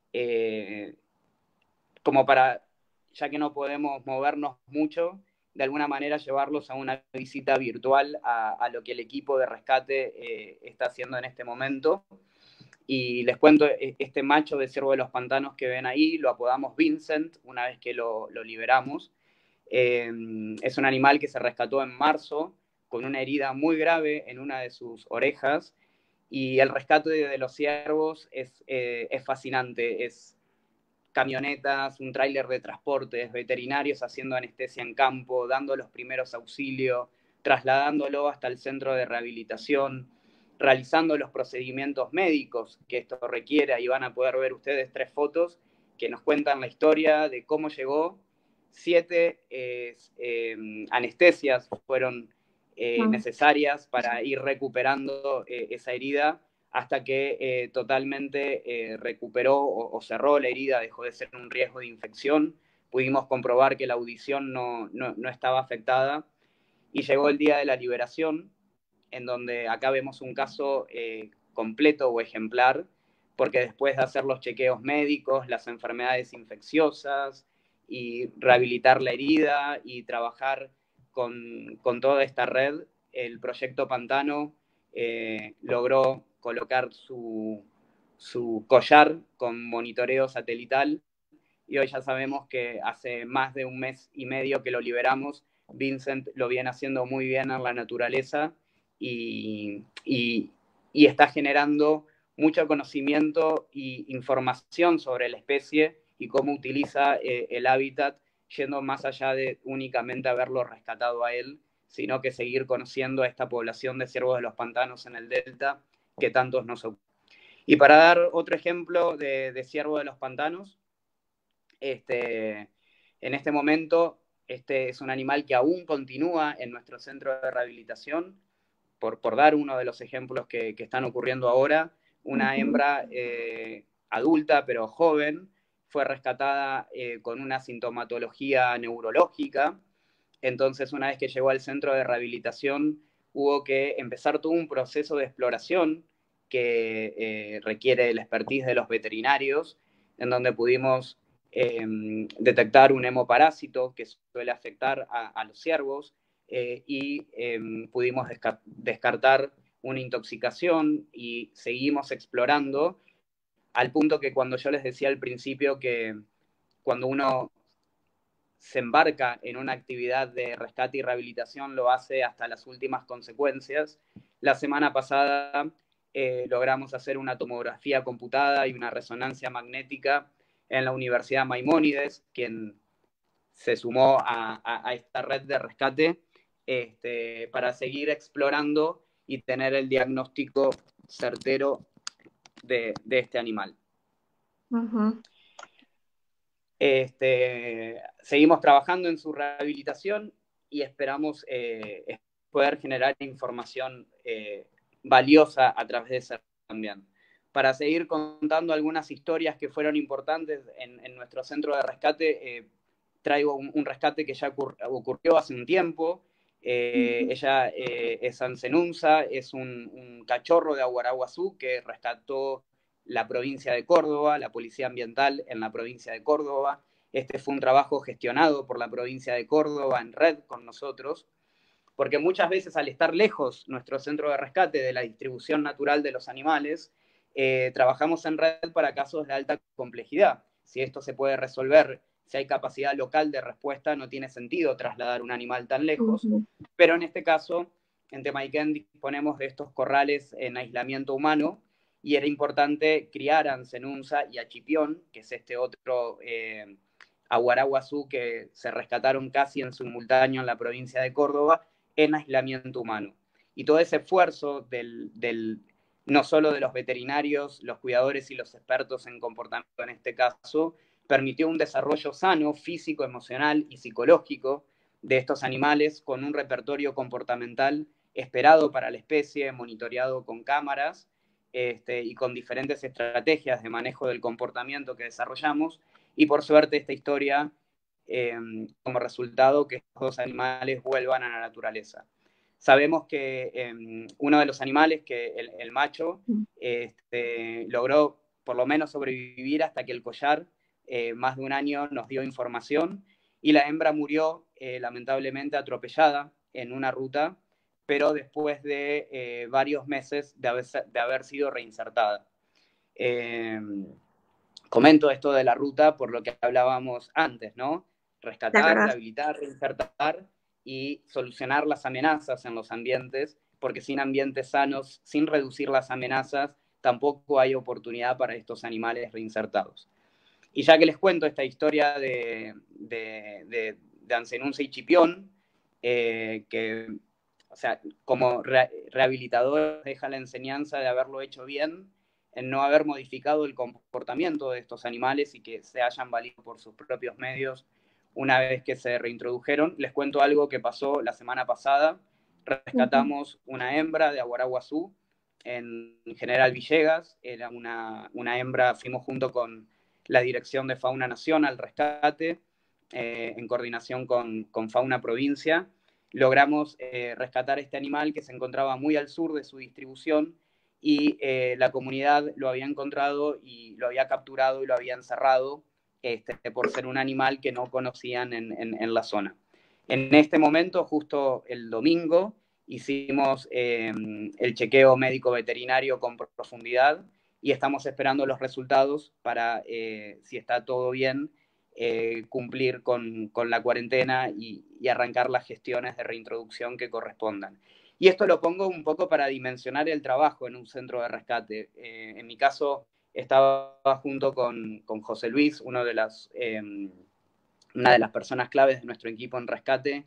como para, ya que no podemos movernos mucho, de alguna manera llevarlos a una visita virtual a lo que el equipo de rescate está haciendo en este momento. Y les cuento, este macho de ciervo de los pantanos que ven ahí, lo apodamos Vincent, una vez que lo liberamos. Es un animal que se rescató en marzo con una herida muy grave en una de sus orejas, y el rescate de los ciervos es fascinante. Es camionetas, un tráiler de transportes, veterinarios haciendo anestesia en campo, dando los primeros auxilios, trasladándolo hasta el centro de rehabilitación, realizando los procedimientos médicos que esto requiere. Y van a poder ver ustedes 3 fotos que nos cuentan la historia de cómo llegó. 7 anestesias fueron necesarias para ir recuperando esa herida, hasta que totalmente recuperó o cerró la herida, dejó de ser un riesgo de infección. Pudimos comprobar que la audición no estaba afectada, y llegó el día de la liberación, en donde acá vemos un caso completo o ejemplar, porque después de hacer los chequeos médicos, las enfermedades infecciosas, y rehabilitar la herida y trabajar con toda esta red, el Proyecto Pantano logró colocar su collar con monitoreo satelital, y hoy ya sabemos que hace más de 1 mes y medio que lo liberamos. Vincent lo viene haciendo muy bien en la naturaleza y está generando mucho conocimiento e información sobre la especie y cómo utiliza el hábitat, yendo más allá de únicamente haberlo rescatado a él, sino que seguir conociendo a esta población de ciervos de los pantanos en el delta que tantos nos ocupan. Y para dar otro ejemplo de ciervo de los pantanos, en este momento este es un animal que aún continúa en nuestro centro de rehabilitación, por dar uno de los ejemplos que están ocurriendo ahora. Una hembra adulta pero joven fue rescatada con una sintomatología neurológica. Entonces, una vez que llegó al centro de rehabilitación, hubo que empezar todo un proceso de exploración que requiere el expertise de los veterinarios, en donde pudimos detectar un hemoparásito que suele afectar a los ciervos y pudimos descartar una intoxicación y seguimos explorando al punto que cuando yo les decía al principio que cuando uno se embarca en una actividad de rescate y rehabilitación lo hace hasta las últimas consecuencias. La semana pasada logramos hacer una tomografía computada y una resonancia magnética en la Universidad Maimónides, quien se sumó a esta red de rescate para seguir explorando y tener el diagnóstico certero de este animal. Ujú. Seguimos trabajando en su rehabilitación y esperamos poder generar información valiosa a través de ese también. Para seguir contando algunas historias que fueron importantes en nuestro centro de rescate, traigo un rescate que ya ocurrió hace un tiempo. Ella es Ancenunza, es un cachorro de Aguaraguazú que rescató la provincia de Córdoba, la Policía Ambiental en la provincia de Córdoba. Este fue un trabajo gestionado por la provincia de Córdoba en red con nosotros, porque muchas veces al estar lejos nuestro centro de rescate de la distribución natural de los animales, trabajamos en red para casos de alta complejidad. Si esto se puede resolver, si hay capacidad local de respuesta, no tiene sentido trasladar un animal tan lejos, pero en este caso, en Temayquén disponemos de estos corrales en aislamiento humano y era importante criar a Ancenunza y a Chipión, que es este otro Aguaraguazú que se rescataron casi en simultáneo en la provincia de Córdoba, en aislamiento humano. Y todo ese esfuerzo no solo de los veterinarios, los cuidadores y los expertos en comportamiento en este caso, permitió un desarrollo sano, físico, emocional y psicológico de estos animales con un repertorio comportamental esperado para la especie, monitoreado con cámaras y con diferentes estrategias de manejo del comportamiento que desarrollamos. Y por suerte esta historia como resultado que estos dos animales vuelvan a la naturaleza. Sabemos que uno de los animales, que el macho, logró por lo menos sobrevivir hasta que el collar, más de un año, nos dio información, y la hembra murió lamentablemente atropellada en una ruta, pero después de varios meses de haber sido reinsertada. Comento esto de la ruta por lo que hablábamos antes, ¿no? Rescatar, rehabilitar, reinsertar y solucionar las amenazas en los ambientes, porque sin ambientes sanos, sin reducir las amenazas, tampoco hay oportunidad para estos animales reinsertados. Y ya que les cuento esta historia de Ancenunza y Chipión, que, o sea, como rehabilitador deja la enseñanza de haberlo hecho bien, en no haber modificado el comportamiento de estos animales y que se hayan valido por sus propios medios una vez que se reintrodujeron. Les cuento algo que pasó la semana pasada. Rescatamos una hembra de Aguaraguazú en General Villegas. Era una hembra, fuimos junto con la Dirección de Fauna Nación al rescate, en coordinación con Fauna Provincia. Logramos rescatar este animal que se encontraba muy al sur de su distribución y la comunidad lo había encontrado y lo había capturado y lo había encerrado por ser un animal que no conocían en la zona. En este momento, justo el domingo, hicimos el chequeo médico veterinario con profundidad y estamos esperando los resultados para, si está todo bien, cumplir con la cuarentena y arrancar las gestiones de reintroducción que correspondan. Y esto lo pongo un poco para dimensionar el trabajo en un centro de rescate. En mi caso, estaba junto con José Luis, una de las personas claves de nuestro equipo en rescate,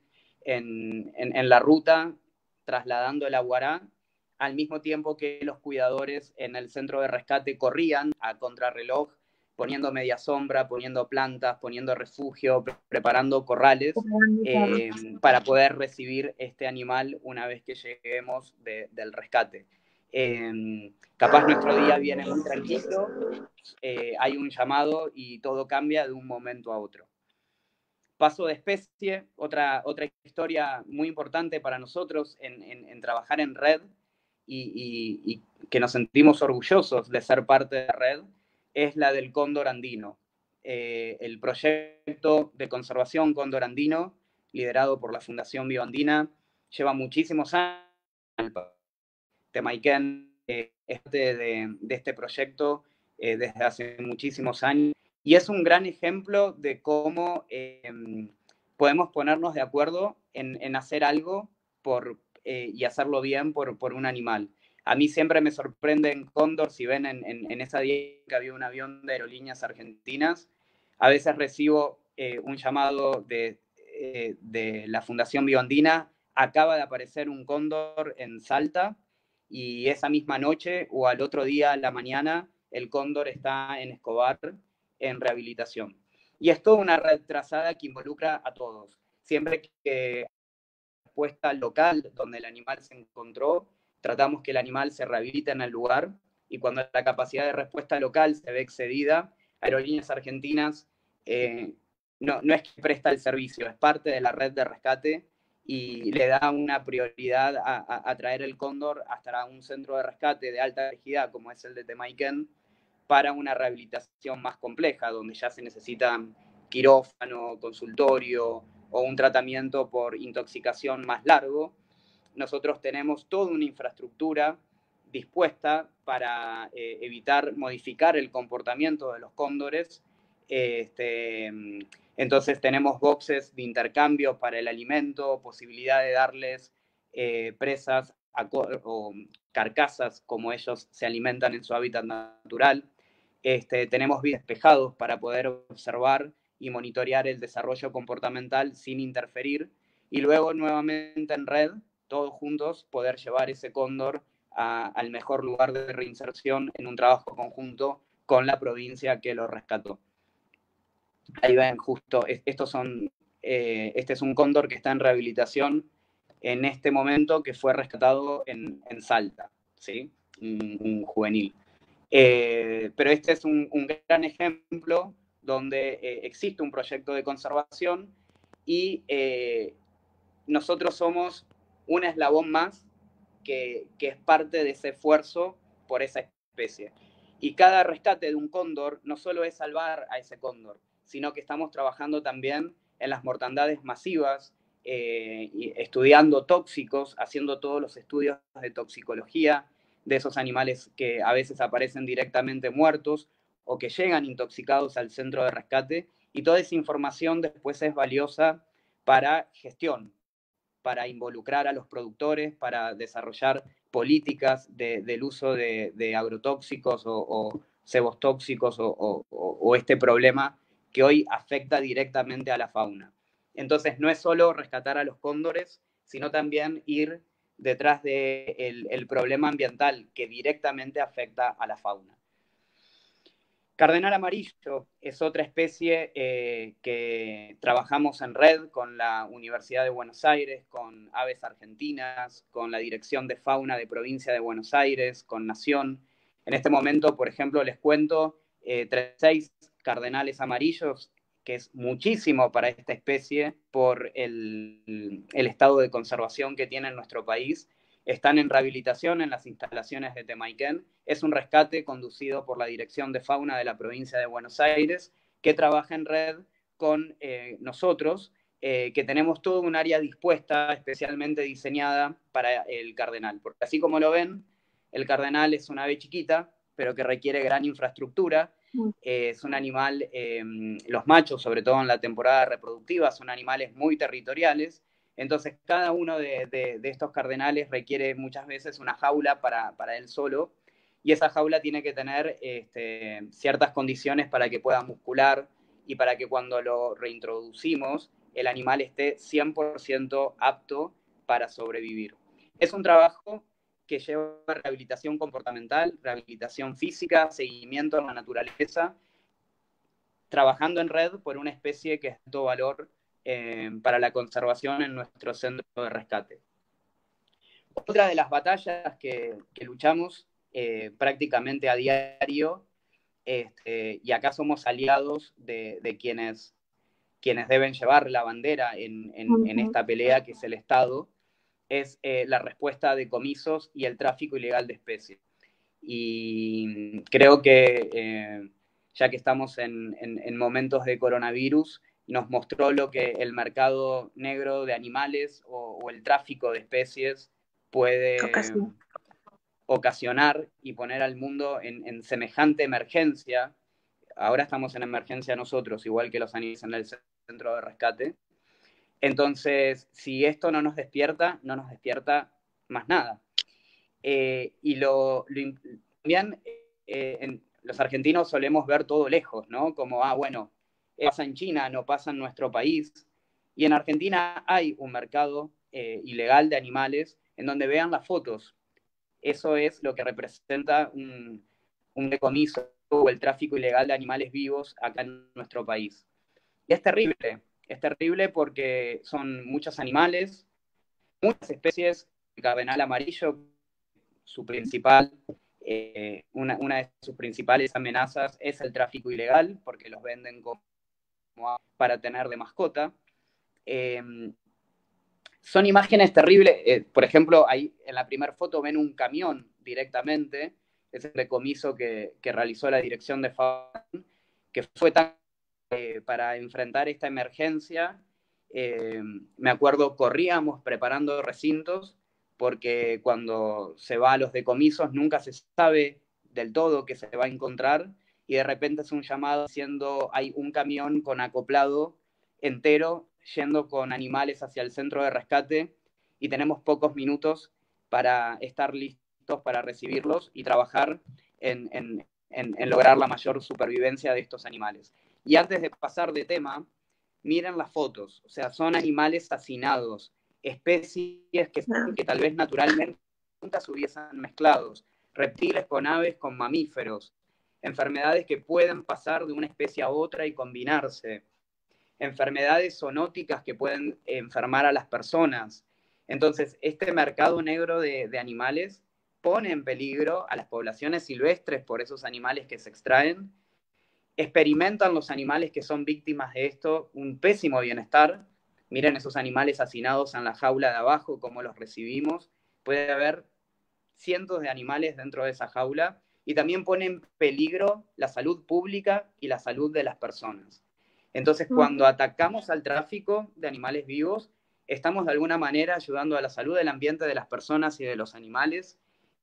en la ruta, trasladando el aguará, al mismo tiempo que los cuidadores en el centro de rescate corrían a contrarreloj, poniendo media sombra, poniendo plantas, poniendo refugio, preparando corrales para poder recibir este animal una vez que lleguemos del rescate. Capaz nuestro día viene muy tranquilo, hay un llamado y todo cambia de un momento a otro. Paso de especie, otra historia muy importante para nosotros en trabajar en red y que nos sentimos orgullosos de ser parte de la red, es la del cóndor andino. El proyecto de conservación cóndor andino, liderado por la Fundación Bioandina, lleva muchísimos años. Temaiken es parte de este proyecto desde hace muchísimos años y es un gran ejemplo de cómo podemos ponernos de acuerdo en hacer algo y hacerlo bien por un animal. A mí siempre me sorprende en Cóndor, si ven en esa día que había un avión de Aerolíneas Argentinas, a veces recibo un llamado de la Fundación Bioandina, acaba de aparecer un cóndor en Salta, y esa misma noche o al otro día a la mañana el cóndor está en Escobar en rehabilitación. Y es toda una red trazada que involucra a todos. Siempre que respuesta local donde el animal se encontró, tratamos que el animal se rehabilite en el lugar, y cuando la capacidad de respuesta local se ve excedida, Aerolíneas Argentinas no es que presta el servicio, es parte de la red de rescate y le da una prioridad a traer el cóndor hasta un centro de rescate de alta complejidad como es el de Temaiken para una rehabilitación más compleja, donde ya se necesita quirófano, consultorio o un tratamiento por intoxicación más largo. Nosotros tenemos toda una infraestructura dispuesta para evitar modificar el comportamiento de los cóndores. Entonces tenemos boxes de intercambio para el alimento, posibilidad de darles presas o carcasas como ellos se alimentan en su hábitat natural. Tenemos despejados para poder observar y monitorear el desarrollo comportamental sin interferir, y luego nuevamente en red, todos juntos, poder llevar ese cóndor al mejor lugar de reinserción en un trabajo conjunto con la provincia que lo rescató. Ahí ven justo, este es un cóndor que está en rehabilitación en este momento, que fue rescatado en Salta, ¿sí? Un juvenil. Pero este es un gran ejemplo donde existe un proyecto de conservación y nosotros somos un eslabón más que es parte de ese esfuerzo por esa especie. Y cada rescate de un cóndor no solo es salvar a ese cóndor, sino que estamos trabajando también en las mortandades masivas, estudiando tóxicos, haciendo todos los estudios de toxicología de esos animales que a veces aparecen directamente muertos o que llegan intoxicados al centro de rescate, y toda esa información después es valiosa para gestión, para involucrar a los productores, para desarrollar políticas del uso de agrotóxicos o cebos tóxicos o este problema que hoy afecta directamente a la fauna. Entonces no es solo rescatar a los cóndores, sino también ir detrás del problema ambiental que directamente afecta a la fauna. Cardenal amarillo es otra especie que trabajamos en red con la Universidad de Buenos Aires, con Aves Argentinas, con la Dirección de Fauna de Provincia de Buenos Aires, con Nación. En este momento, por ejemplo, les cuento 36 cardenales amarillos, que es muchísimo para esta especie por el estado de conservación que tiene en nuestro país. Están en rehabilitación en las instalaciones de Temaiken. Es un rescate conducido por la Dirección de Fauna de la Provincia de Buenos Aires, que trabaja en red con nosotros, que tenemos todo un área dispuesta, especialmente diseñada para el cardenal. Porque así como lo ven, el cardenal es una ave chiquita, pero que requiere gran infraestructura. Es un animal, los machos, sobre todo en la temporada reproductiva, son animales muy territoriales. Entonces, cada uno de estos cardenales requiere muchas veces una jaula para él solo, y esa jaula tiene que tener ciertas condiciones para que pueda muscular y para que cuando lo reintroducimos el animal esté 100% apto para sobrevivir. Es un trabajo que lleva rehabilitación comportamental, rehabilitación física, seguimiento en la naturaleza, trabajando en red por una especie que es de alto valor para la conservación en nuestro centro de rescate. Otra de las batallas que luchamos prácticamente a diario, y acá somos aliados de quienes quienes deben llevar la bandera en esta pelea, que es el Estado, es la respuesta a decomisos y el tráfico ilegal de especies. Y creo que ya que estamos en momentos de coronavirus, nos mostró lo que el mercado negro de animales o el tráfico de especies puede ocasionar y poner al mundo en semejante emergencia. Ahora estamos en emergencia nosotros, igual que los animales en el centro de rescate. Entonces, si esto no nos despierta, no nos despierta más nada. Y también los argentinos solemos ver todo lejos, ¿no? Como, bueno, pasa en China, no pasa en nuestro país. Y en Argentina hay un mercado ilegal de animales en donde vean las fotos. Eso es lo que representa un decomiso o el tráfico ilegal de animales vivos acá en nuestro país. Y es terrible porque son muchos animales, muchas especies. El cardenal amarillo, su principal, una de sus principales amenazas es el tráfico ilegal, porque los venden como para tener de mascota. Son imágenes terribles. Por ejemplo, ahí en la primera foto ven un camión directamente, es el decomiso que realizó la dirección de fauna, que fue tan para enfrentar esta emergencia. Me acuerdo, corríamos preparando recintos, porque cuando se va a los decomisos nunca se sabe del todo qué se va a encontrar, y de repente es un llamado diciendo hay un camión con acoplado entero yendo con animales hacia el centro de rescate, y tenemos pocos minutos para estar listos para recibirlos y trabajar en lograr la mayor supervivencia de estos animales. Y antes de pasar de tema, miren las fotos, o sea, son animales hacinados, especies que tal vez naturalmente nunca se hubiesen mezclados, reptiles con aves con mamíferos, enfermedades que pueden pasar de una especie a otra y combinarse, enfermedades zoonóticas que pueden enfermar a las personas. Entonces, este mercado negro de animales pone en peligro a las poblaciones silvestres por esos animales que se extraen. Experimentan los animales que son víctimas de esto un pésimo bienestar. Miren esos animales hacinados en la jaula de abajo, cómo los recibimos. Puede haber cientos de animales dentro de esa jaula, y también pone en peligro la salud pública y la salud de las personas. Entonces, cuando atacamos al tráfico de animales vivos, estamos de alguna manera ayudando a la salud del ambiente de las personas y de los animales,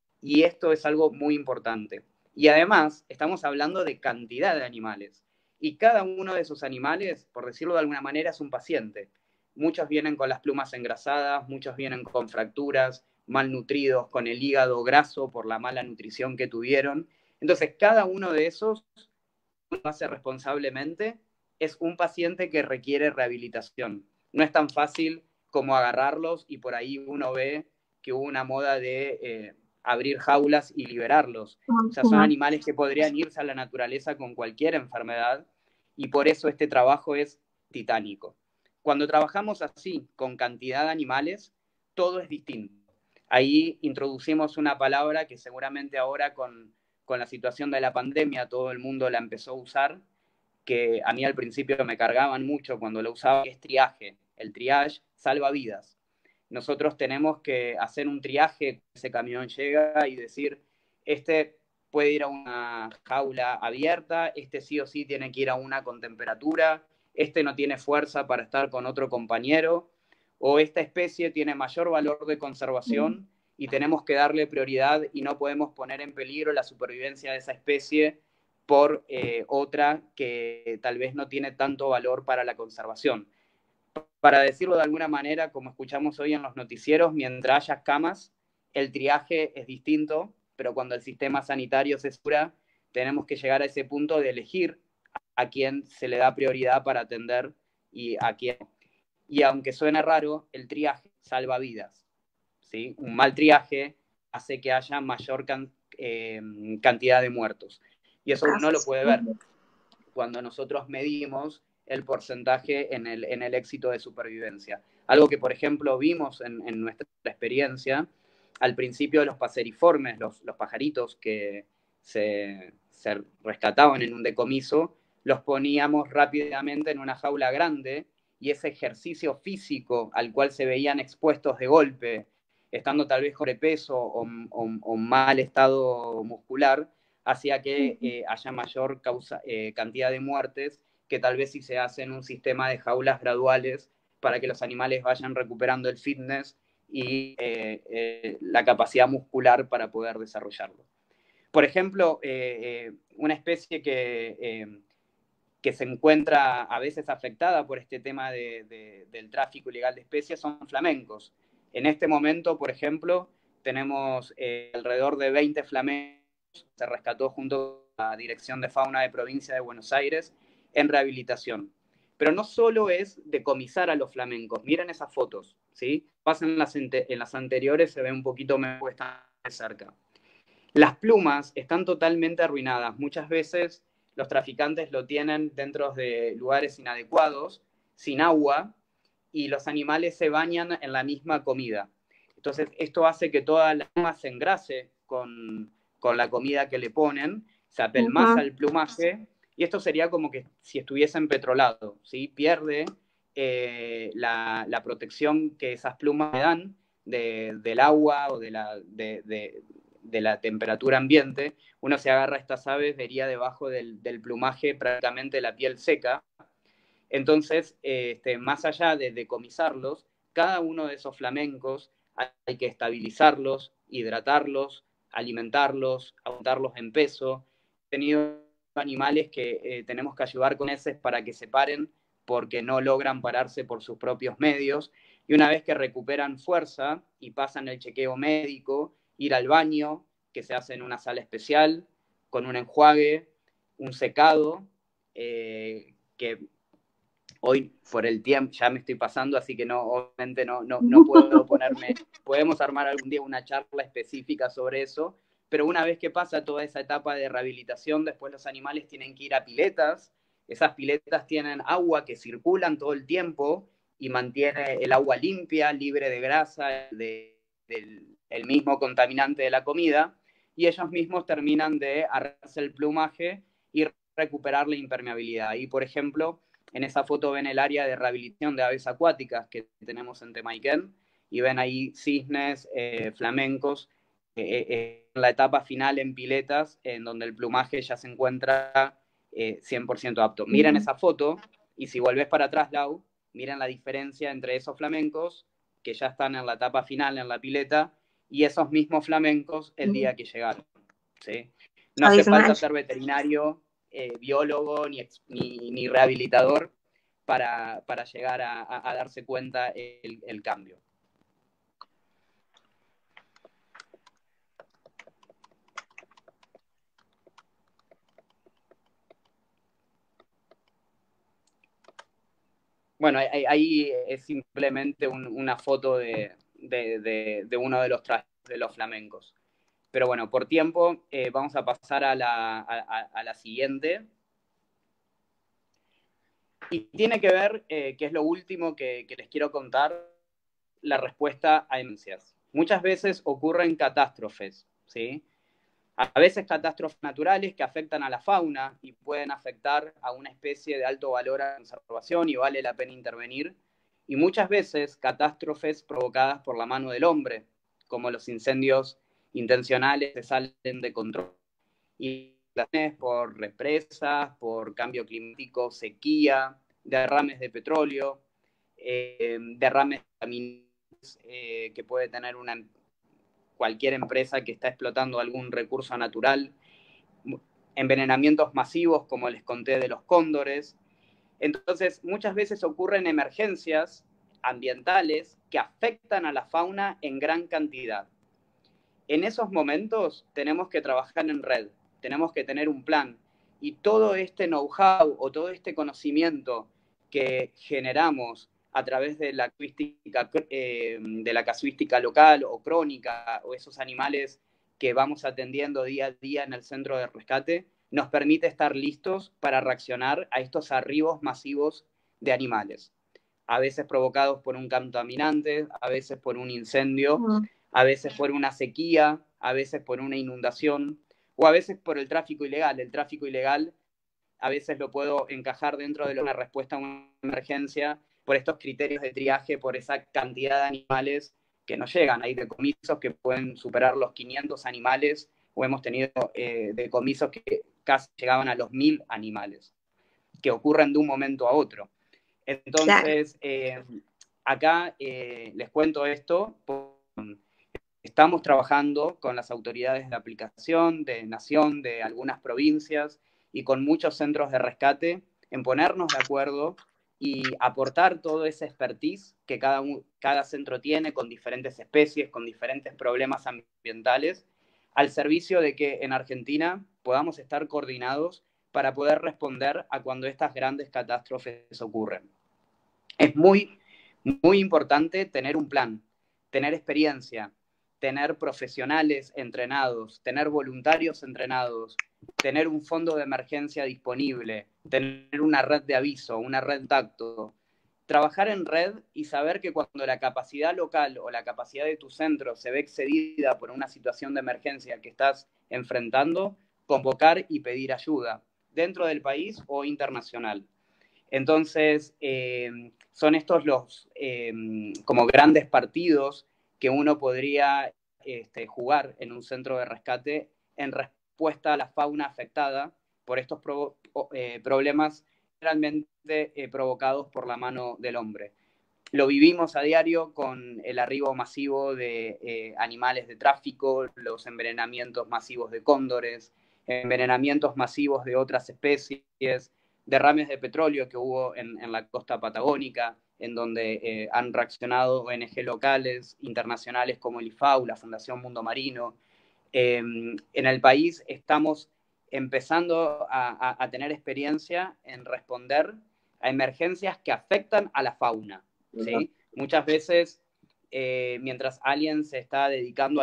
y esto es algo muy importante. Y además, estamos hablando de cantidad de animales, y cada uno de esos animales, por decirlo de alguna manera, es un paciente. Muchos vienen con las plumas engrasadas, muchos vienen con fracturas, malnutridos, con el hígado graso por la mala nutrición que tuvieron. Entonces, cada uno de esos, lo hace responsablemente, es un paciente que requiere rehabilitación. No es tan fácil como agarrarlos y por ahí uno ve que hubo una moda de abrir jaulas y liberarlos. O sea, son animales que podrían irse a la naturaleza con cualquier enfermedad, y por eso este trabajo es titánico. Cuando trabajamos así, con cantidad de animales, todo es distinto. Ahí introducimos una palabra que seguramente ahora con la situación de la pandemia todo el mundo la empezó a usar, que a mí al principio me cargaban mucho cuando lo usaba, que es triaje. El triage salva vidas. Nosotros tenemos que hacer un triaje, ese camión llega y decir, este puede ir a una jaula abierta, este sí o sí tiene que ir a una con temperatura, este no tiene fuerza para estar con otro compañero, o esta especie tiene mayor valor de conservación y tenemos que darle prioridad y no podemos poner en peligro la supervivencia de esa especie por otra que tal vez no tiene tanto valor para la conservación. Para decirlo de alguna manera, como escuchamos hoy en los noticieros, mientras haya camas, el triaje es distinto, pero cuando el sistema sanitario se satura, tenemos que llegar a ese punto de elegir a quién se le da prioridad para atender y a quién. Y aunque suene raro, el triaje salva vidas, ¿sí? Un mal triaje hace que haya mayor cantidad de muertos. Y eso uno lo puede ver cuando nosotros medimos el porcentaje en el éxito de supervivencia. Algo que, por ejemplo, vimos en nuestra experiencia, al principio de los paseriformes, los pajaritos que se rescataban en un decomiso, los poníamos rápidamente en una jaula grande y ese ejercicio físico al cual se veían expuestos de golpe, estando tal vez sobrepeso o mal estado muscular, hacía que haya mayor cantidad de muertes que tal vez si se hace en un sistema de jaulas graduales para que los animales vayan recuperando el fitness y la capacidad muscular para poder desarrollarlo. Por ejemplo, una especie que se encuentra a veces afectada por este tema del tráfico ilegal de especies son flamencos. En este momento, por ejemplo, tenemos alrededor de 20 flamencos, se rescató junto con la Dirección de Fauna de Provincia de Buenos Aires en rehabilitación. Pero no solo es decomisar a los flamencos, miren esas fotos, ¿sí? Pasan en las anteriores, se ve un poquito mejor, están de cerca. Las plumas están totalmente arruinadas. Muchas veces los traficantes lo tienen dentro de lugares inadecuados, sin agua, y los animales se bañan en la misma comida. Entonces, esto hace que toda la pluma se engrase con la comida que le ponen, se apelmaza el plumaje, y esto sería como que si estuviesen petrolados, ¿sí? Pierde la protección que esas plumas le dan del agua o de la temperatura ambiente. Uno se agarra a estas aves, vería debajo del plumaje prácticamente la piel seca. Entonces, más allá de decomisarlos, cada uno de esos flamencos hay que estabilizarlos, hidratarlos, alimentarlos, aumentarlos en peso. He tenido animales que tenemos que ayudar con heces para que se paren porque no logran pararse por sus propios medios. Y una vez que recuperan fuerza y pasan el chequeo médico, ir al baño, que se hace en una sala especial, con un enjuague, un secado, que hoy por el tiempo ya me estoy pasando, así que no, obviamente no puedo ponerme, podemos armar algún día una charla específica sobre eso, pero una vez que pasa toda esa etapa de rehabilitación, después los animales tienen que ir a piletas, esas piletas tienen agua que circulan todo el tiempo y mantiene el agua limpia, libre de grasa, del mismo contaminante de la comida, y ellos mismos terminan de arreglarse el plumaje y recuperar la impermeabilidad. Y, por ejemplo, en esa foto ven el área de rehabilitación de aves acuáticas que tenemos en Temaiken y ven ahí cisnes, flamencos, en la etapa final en piletas, en donde el plumaje ya se encuentra 100% apto. Miren esa foto y si volvés para atrás, Lau, miren la diferencia entre esos flamencos que ya están en la etapa final, en la pileta, y esos mismos flamencos el día que llegaron. ¿Sí? No hace falta ser veterinario, biólogo ni rehabilitador para llegar a darse cuenta el cambio. Bueno, ahí es simplemente una foto de uno de los trajes de los flamencos. Pero bueno, por tiempo vamos a pasar a la siguiente. Y tiene que ver, que es lo último que les quiero contar, la respuesta a emergencias. Muchas veces ocurren catástrofes, ¿sí? A veces catástrofes naturales que afectan a la fauna y pueden afectar a una especie de alto valor a conservación y vale la pena intervenir. Y muchas veces catástrofes provocadas por la mano del hombre, como los incendios intencionales que salen de control. Y por represas, por cambio climático, sequía, derrames de petróleo, derrames que puede tener cualquier empresa que está explotando algún recurso natural, envenenamientos masivos, como les conté de los cóndores. Entonces, muchas veces ocurren emergencias ambientales que afectan a la fauna en gran cantidad. En esos momentos tenemos que trabajar en red, tenemos que tener un plan, y todo este know-how o todo este conocimiento que generamos a través de la casuística local o crónica, o esos animales que vamos atendiendo día a día en el centro de rescate, nos permite estar listos para reaccionar a estos arribos masivos de animales, a veces provocados por un contaminante, a veces por un incendio, a veces por una sequía, a veces por una inundación, o a veces por el tráfico ilegal. El tráfico ilegal a veces lo puedo encajar dentro de una respuesta a una emergencia por estos criterios de triaje, por esa cantidad de animales que nos llegan. Hay decomisos que pueden superar los 500 animales, o hemos tenido decomisos que casi llegaban a los 1000 animales, que ocurren de un momento a otro. Entonces, acá les cuento esto. Estamos trabajando con las autoridades de aplicación, de Nación, de algunas provincias y con muchos centros de rescate en ponernos de acuerdo y aportar todo ese expertise que cada centro tiene con diferentes especies, con diferentes problemas ambientales, al servicio de que en Argentina podamos estar coordinados para poder responder a cuando estas grandes catástrofes ocurren. Es muy, muy importante tener un plan, tener experiencia, tener profesionales entrenados, tener voluntarios entrenados, tener un fondo de emergencia disponible, tener una red de aviso, una red de tacto, trabajar en red y saber que cuando la capacidad local o la capacidad de tu centro se ve excedida por una situación de emergencia que estás enfrentando, convocar y pedir ayuda, dentro del país o internacional. Entonces, son estos los como grandes partidos que uno podría jugar en un centro de rescate en respuesta a la fauna afectada por estos problemas realmente provocados por la mano del hombre. Lo vivimos a diario con el arribo masivo de animales de tráfico, los envenenamientos masivos de cóndores, envenenamientos masivos de otras especies, derrames de petróleo que hubo en la costa patagónica, en donde han reaccionado ONG locales, internacionales como el IFAU, la Fundación Mundo Marino. En el país estamos empezando a tener experiencia en responder a emergencias que afectan a la fauna, ¿sí? Muchas veces, mientras alguien se está dedicando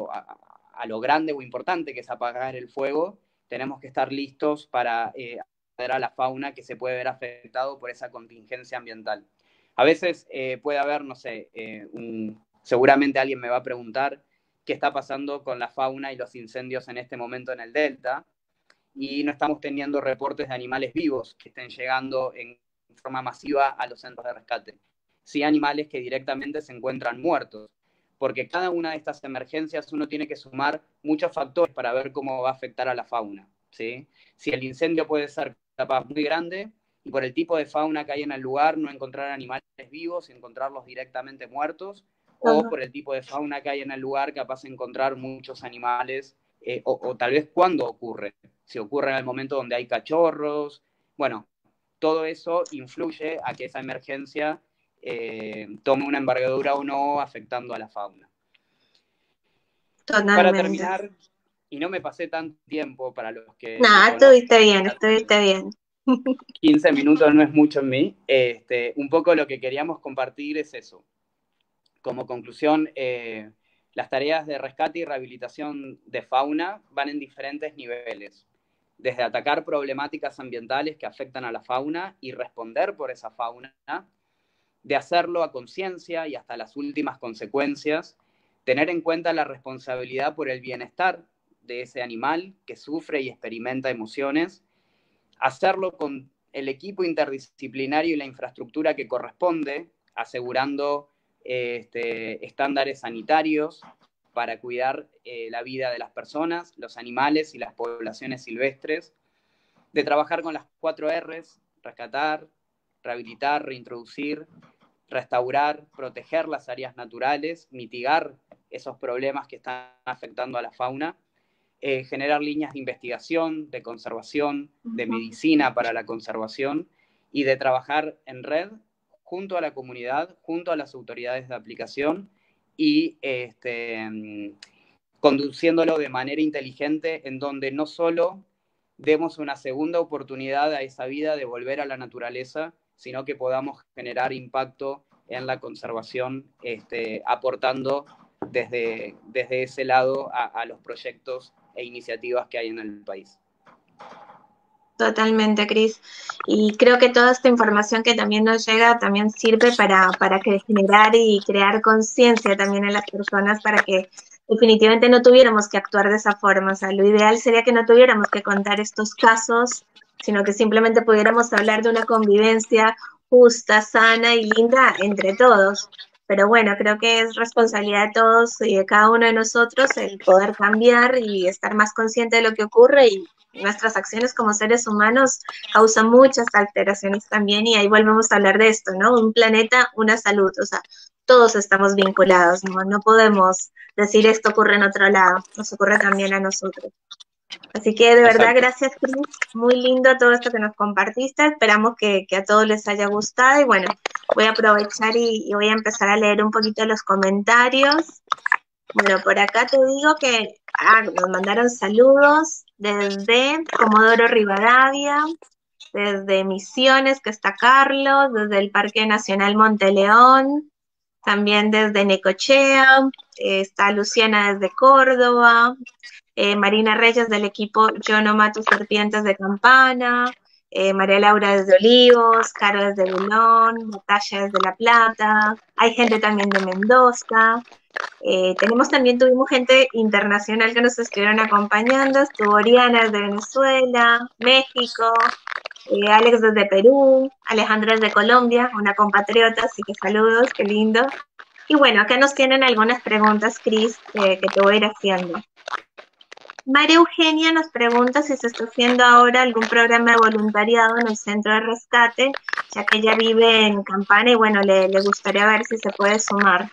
a lo grande o importante que es apagar el fuego, tenemos que estar listos para a la fauna que se puede ver afectado por esa contingencia ambiental. A veces puede haber, no sé, seguramente alguien me va a preguntar qué está pasando con la fauna y los incendios en este momento en el Delta, y no estamos teniendo reportes de animales vivos que estén llegando en forma masiva a los centros de rescate. Sí, animales que directamente se encuentran muertos, porque cada una de estas emergencias uno tiene que sumar muchos factores para ver cómo va a afectar a la fauna, ¿sí? Si el incendio puede ser capaz muy grande y por el tipo de fauna que hay en el lugar no encontrar animales vivos y encontrarlos directamente muertos, o por el tipo de fauna que hay en el lugar capaz de encontrar muchos animales, o tal vez cuando ocurre, si ocurre en el momento donde hay cachorros, bueno, todo eso influye a que esa emergencia tome una envergadura o no, afectando a la fauna. Totalmente. Para terminar, y no me pasé tanto tiempo para los que... No, estuviste bien. 15 minutos no es mucho en mí. Un poco lo que queríamos compartir es eso. Como conclusión, las tareas de rescate y rehabilitación de fauna van en diferentes niveles. Desde atacar problemáticas ambientales que afectan a la fauna y responder por esa fauna, de hacerlo a conciencia y hasta las últimas consecuencias, tener en cuenta la responsabilidad por el bienestar de ese animal que sufre y experimenta emociones, hacerlo con el equipo interdisciplinario y la infraestructura que corresponde, asegurando estándares sanitarios para cuidar la vida de las personas, los animales y las poblaciones silvestres, de trabajar con las 4 Rs, rescatar, rehabilitar, reintroducir, restaurar, proteger las áreas naturales, mitigar esos problemas que están afectando a la fauna, generar líneas de investigación, de conservación, de medicina para la conservación y de trabajar en red junto a la comunidad, junto a las autoridades de aplicación y conduciéndolo de manera inteligente en donde no solo demos una segunda oportunidad a esa vida de volver a la naturaleza, sino que podamos generar impacto en la conservación, aportando desde ese lado a los proyectos e iniciativas que hay en el país. Totalmente, Cris. Y creo que toda esta información que también nos llega también sirve para generar y crear conciencia también en las personas para que definitivamente no tuviéramos que actuar de esa forma. O sea, lo ideal sería que no tuviéramos que contar estos casos sino que simplemente pudiéramos hablar de una convivencia justa, sana y linda entre todos. Pero bueno, creo que es responsabilidad de todos y de cada uno de nosotros el poder cambiar y estar más consciente de lo que ocurre, y nuestras acciones como seres humanos causan muchas alteraciones también, y ahí volvemos a hablar de esto, ¿no? Un planeta, una salud, o sea, todos estamos vinculados, ¿no? No podemos decir esto ocurre en otro lado, nos ocurre también a nosotros. Así que de verdad, Exacto. gracias, Cris. Muy lindo todo esto que nos compartiste. Esperamos que a todos les haya gustado. Y bueno, voy a aprovechar y voy a empezar a leer un poquito los comentarios. Bueno, por acá te digo que nos mandaron saludos desde Comodoro Rivadavia, desde Misiones, que está Carlos, desde el Parque Nacional Monteleón, también desde Necochea, está Luciana desde Córdoba, Marina Reyes del equipo Yo no mato serpientes de Campana, María Laura desde Olivos, Caro desde Bulón, Natalia desde La Plata, hay gente también de Mendoza, tuvimos gente internacional que nos estuvieron acompañando, estuvo Oriana desde Venezuela, México, Alex desde Perú, Alejandra desde Colombia, una compatriota, así que saludos, qué lindo. Y bueno, acá nos tienen algunas preguntas, Cris, que te voy a ir haciendo. María Eugenia nos pregunta si se está haciendo ahora algún programa de voluntariado en el centro de rescate, ya que ella vive en Campana y bueno, le gustaría ver si se puede sumar.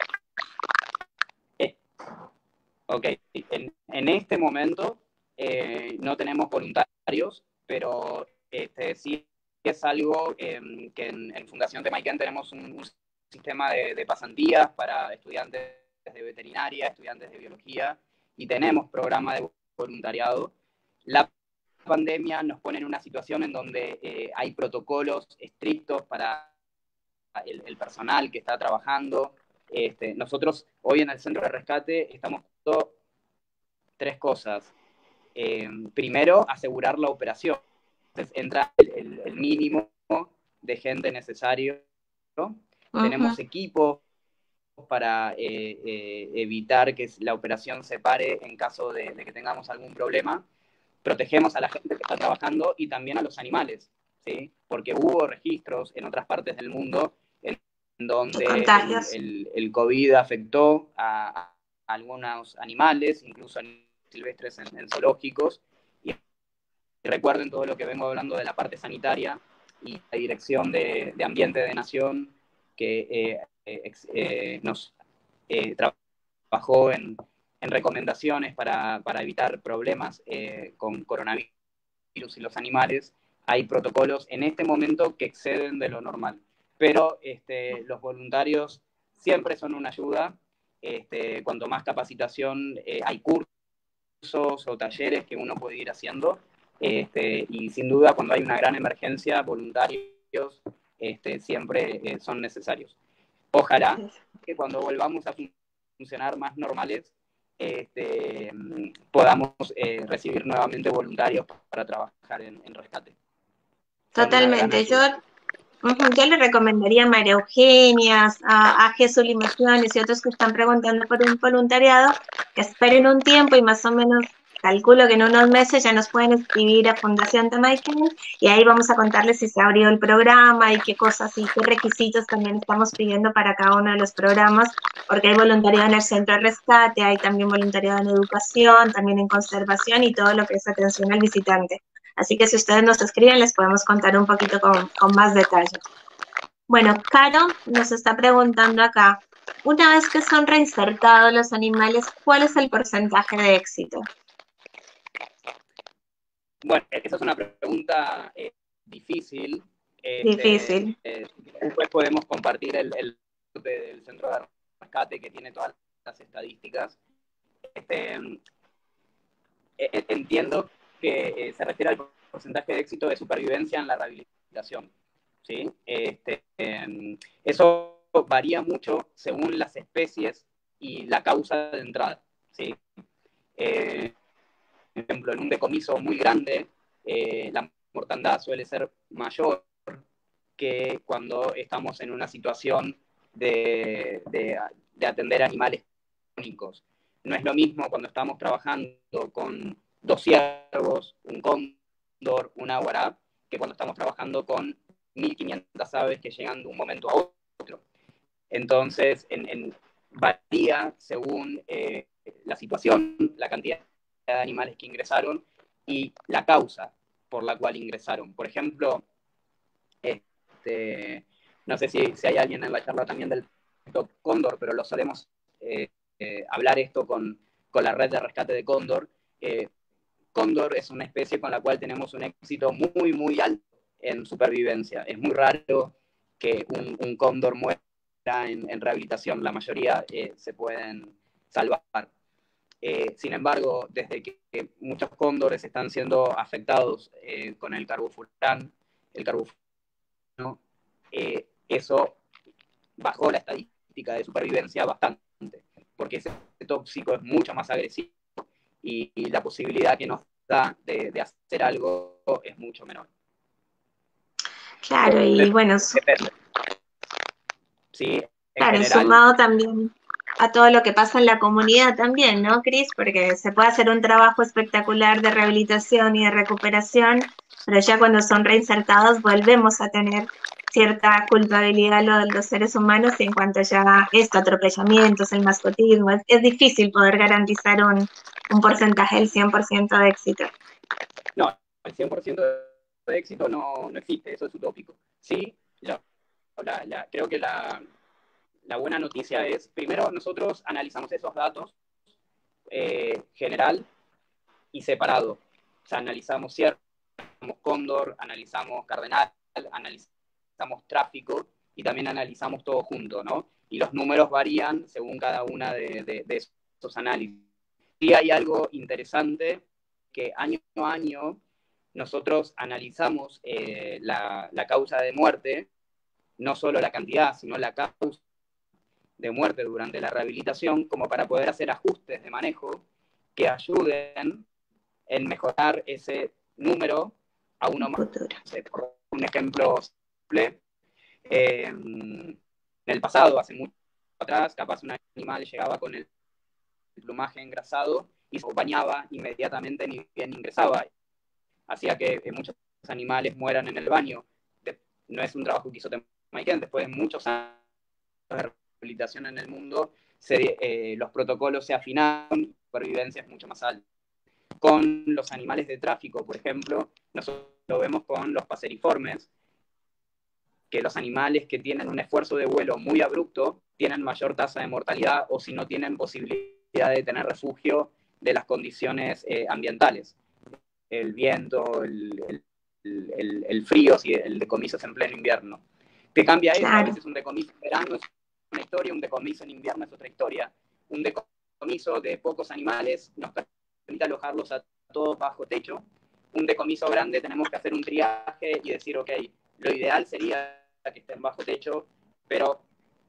Ok, en este momento no tenemos voluntarios, pero sí es algo que en Fundación Temayquén tenemos un sistema de pasantías para estudiantes de veterinaria, estudiantes de biología, y tenemos programa de voluntariado. La pandemia nos pone en una situación en donde hay protocolos estrictos para el personal que está trabajando. Nosotros hoy en el centro de rescate estamos haciendo tres cosas. Primero, asegurar la operación. Entonces, entra el mínimo de gente necesario, ¿no? Tenemos equipos para evitar que la operación se pare en caso de que tengamos algún problema. Protegemos a la gente que está trabajando y también a los animales, ¿sí? Porque hubo registros en otras partes del mundo en donde el COVID afectó a algunos animales, incluso silvestres en zoológicos. Y recuerden todo lo que vengo hablando de la parte sanitaria y la Dirección de Ambiente de Nación, que nos trabajó en recomendaciones para evitar problemas con coronavirus y los animales. Hay protocolos en este momento que exceden de lo normal, pero los voluntarios siempre son una ayuda. Cuanto más capacitación, hay cursos o talleres que uno puede ir haciendo, y sin duda cuando hay una gran emergencia, voluntarios siempre son necesarios. Ojalá que cuando volvamos a funcionar más normales, podamos recibir nuevamente voluntarios para trabajar en rescate. Totalmente. Yo le recomendaría a María Eugenia, a Jesús Limaciones y otros que están preguntando por un voluntariado, que esperen un tiempo y más o menos calculo que en unos meses ya nos pueden escribir a Fundación Temayquén y ahí vamos a contarles si se abrió el programa y qué cosas y qué requisitos también estamos pidiendo para cada uno de los programas, porque hay voluntariado en el centro de rescate, hay también voluntariado en educación, también en conservación y todo lo que es atención al visitante. Así que si ustedes nos escriben, les podemos contar un poquito con más detalle. Bueno, Caro nos está preguntando acá, una vez que son reinsertados los animales, ¿cuál es el porcentaje de éxito? Bueno, esa es una pregunta difícil. Difícil. Después podemos compartir el del centro de rescate que tiene todas las estadísticas. Entiendo que se refiere al porcentaje de éxito de supervivencia en la rehabilitación, ¿sí? Eso varía mucho según las especies y la causa de entrada, ¿sí? Por ejemplo, en un decomiso muy grande, la mortandad suele ser mayor que cuando estamos en una situación de atender animales crónicos. No es lo mismo cuando estamos trabajando con 2 ciervos, un cóndor, una guará, que cuando estamos trabajando con 1.500 aves que llegan de un momento a otro. Entonces, varía según la situación, la cantidad de animales que ingresaron y la causa por la cual ingresaron. Por ejemplo, no sé si hay alguien en la charla también del cóndor, pero lo solemos hablar esto con la red de rescate de cóndor. Cóndor es una especie con la cual tenemos un éxito muy, muy alto en supervivencia. Es muy raro que un cóndor muera en rehabilitación, la mayoría se pueden salvar. Sin embargo, desde que muchos cóndores están siendo afectados con el carbofurán, eso bajó la estadística de supervivencia bastante, porque ese tóxico es mucho más agresivo y la posibilidad que nos da de hacer algo es mucho menor. Claro, y bueno, Depende. Sí, en claro, general. sumado también a todo lo que pasa en la comunidad también, ¿no, Cris? Porque se puede hacer un trabajo espectacular de rehabilitación y de recuperación, pero ya cuando son reinsertados volvemos a tener cierta culpabilidad los seres humanos en cuanto ya a esto, atropellamientos, el mascotismo. Es difícil poder garantizar un porcentaje del 100% de éxito. No, el 100% de éxito no existe, eso es utópico. Sí, creo que la buena noticia es, primero nosotros analizamos esos datos general y separado. O sea, analizamos cierre, analizamos cóndor, analizamos cardenal, analizamos tráfico y también analizamos todo junto, ¿no? Y los números varían según cada una de esos análisis. Sí hay algo interesante que año a año nosotros analizamos la causa de muerte, no solo la cantidad, sino la causa de muerte durante la rehabilitación, como para poder hacer ajustes de manejo que ayuden en mejorar ese número a uno más. Por un ejemplo simple, en el pasado, hace mucho atrás, capaz un animal llegaba con el plumaje engrasado y se bañaba inmediatamente ni bien ingresaba. Hacía que muchos animales mueran en el baño. No es un trabajo que hizo Temaiken, después de muchos años de rehabilitación en el mundo, los protocolos se afinaron y la supervivencia es mucho más alta. Con los animales de tráfico, por ejemplo, nosotros lo vemos con los paseriformes, que los animales que tienen un esfuerzo de vuelo muy abrupto tienen mayor tasa de mortalidad o si no tienen posibilidad de tener refugio de las condiciones ambientales. El viento, el frío, si el decomiso es en pleno invierno. ¿Qué cambia eso? Claro. A veces un decomiso en verano es una historia, un decomiso en invierno es otra historia. Un decomiso de pocos animales nos permite alojarlos a todos bajo techo. Un decomiso grande tenemos que hacer un triaje y decir, ok, lo ideal sería que estén bajo techo, pero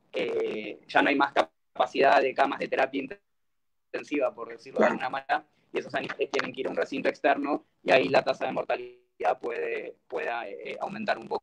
ya no hay más capacidad de camas de terapia intensiva, por decirlo de alguna manera, y esos animales tienen que ir a un recinto externo y ahí la tasa de mortalidad pueda aumentar un poco.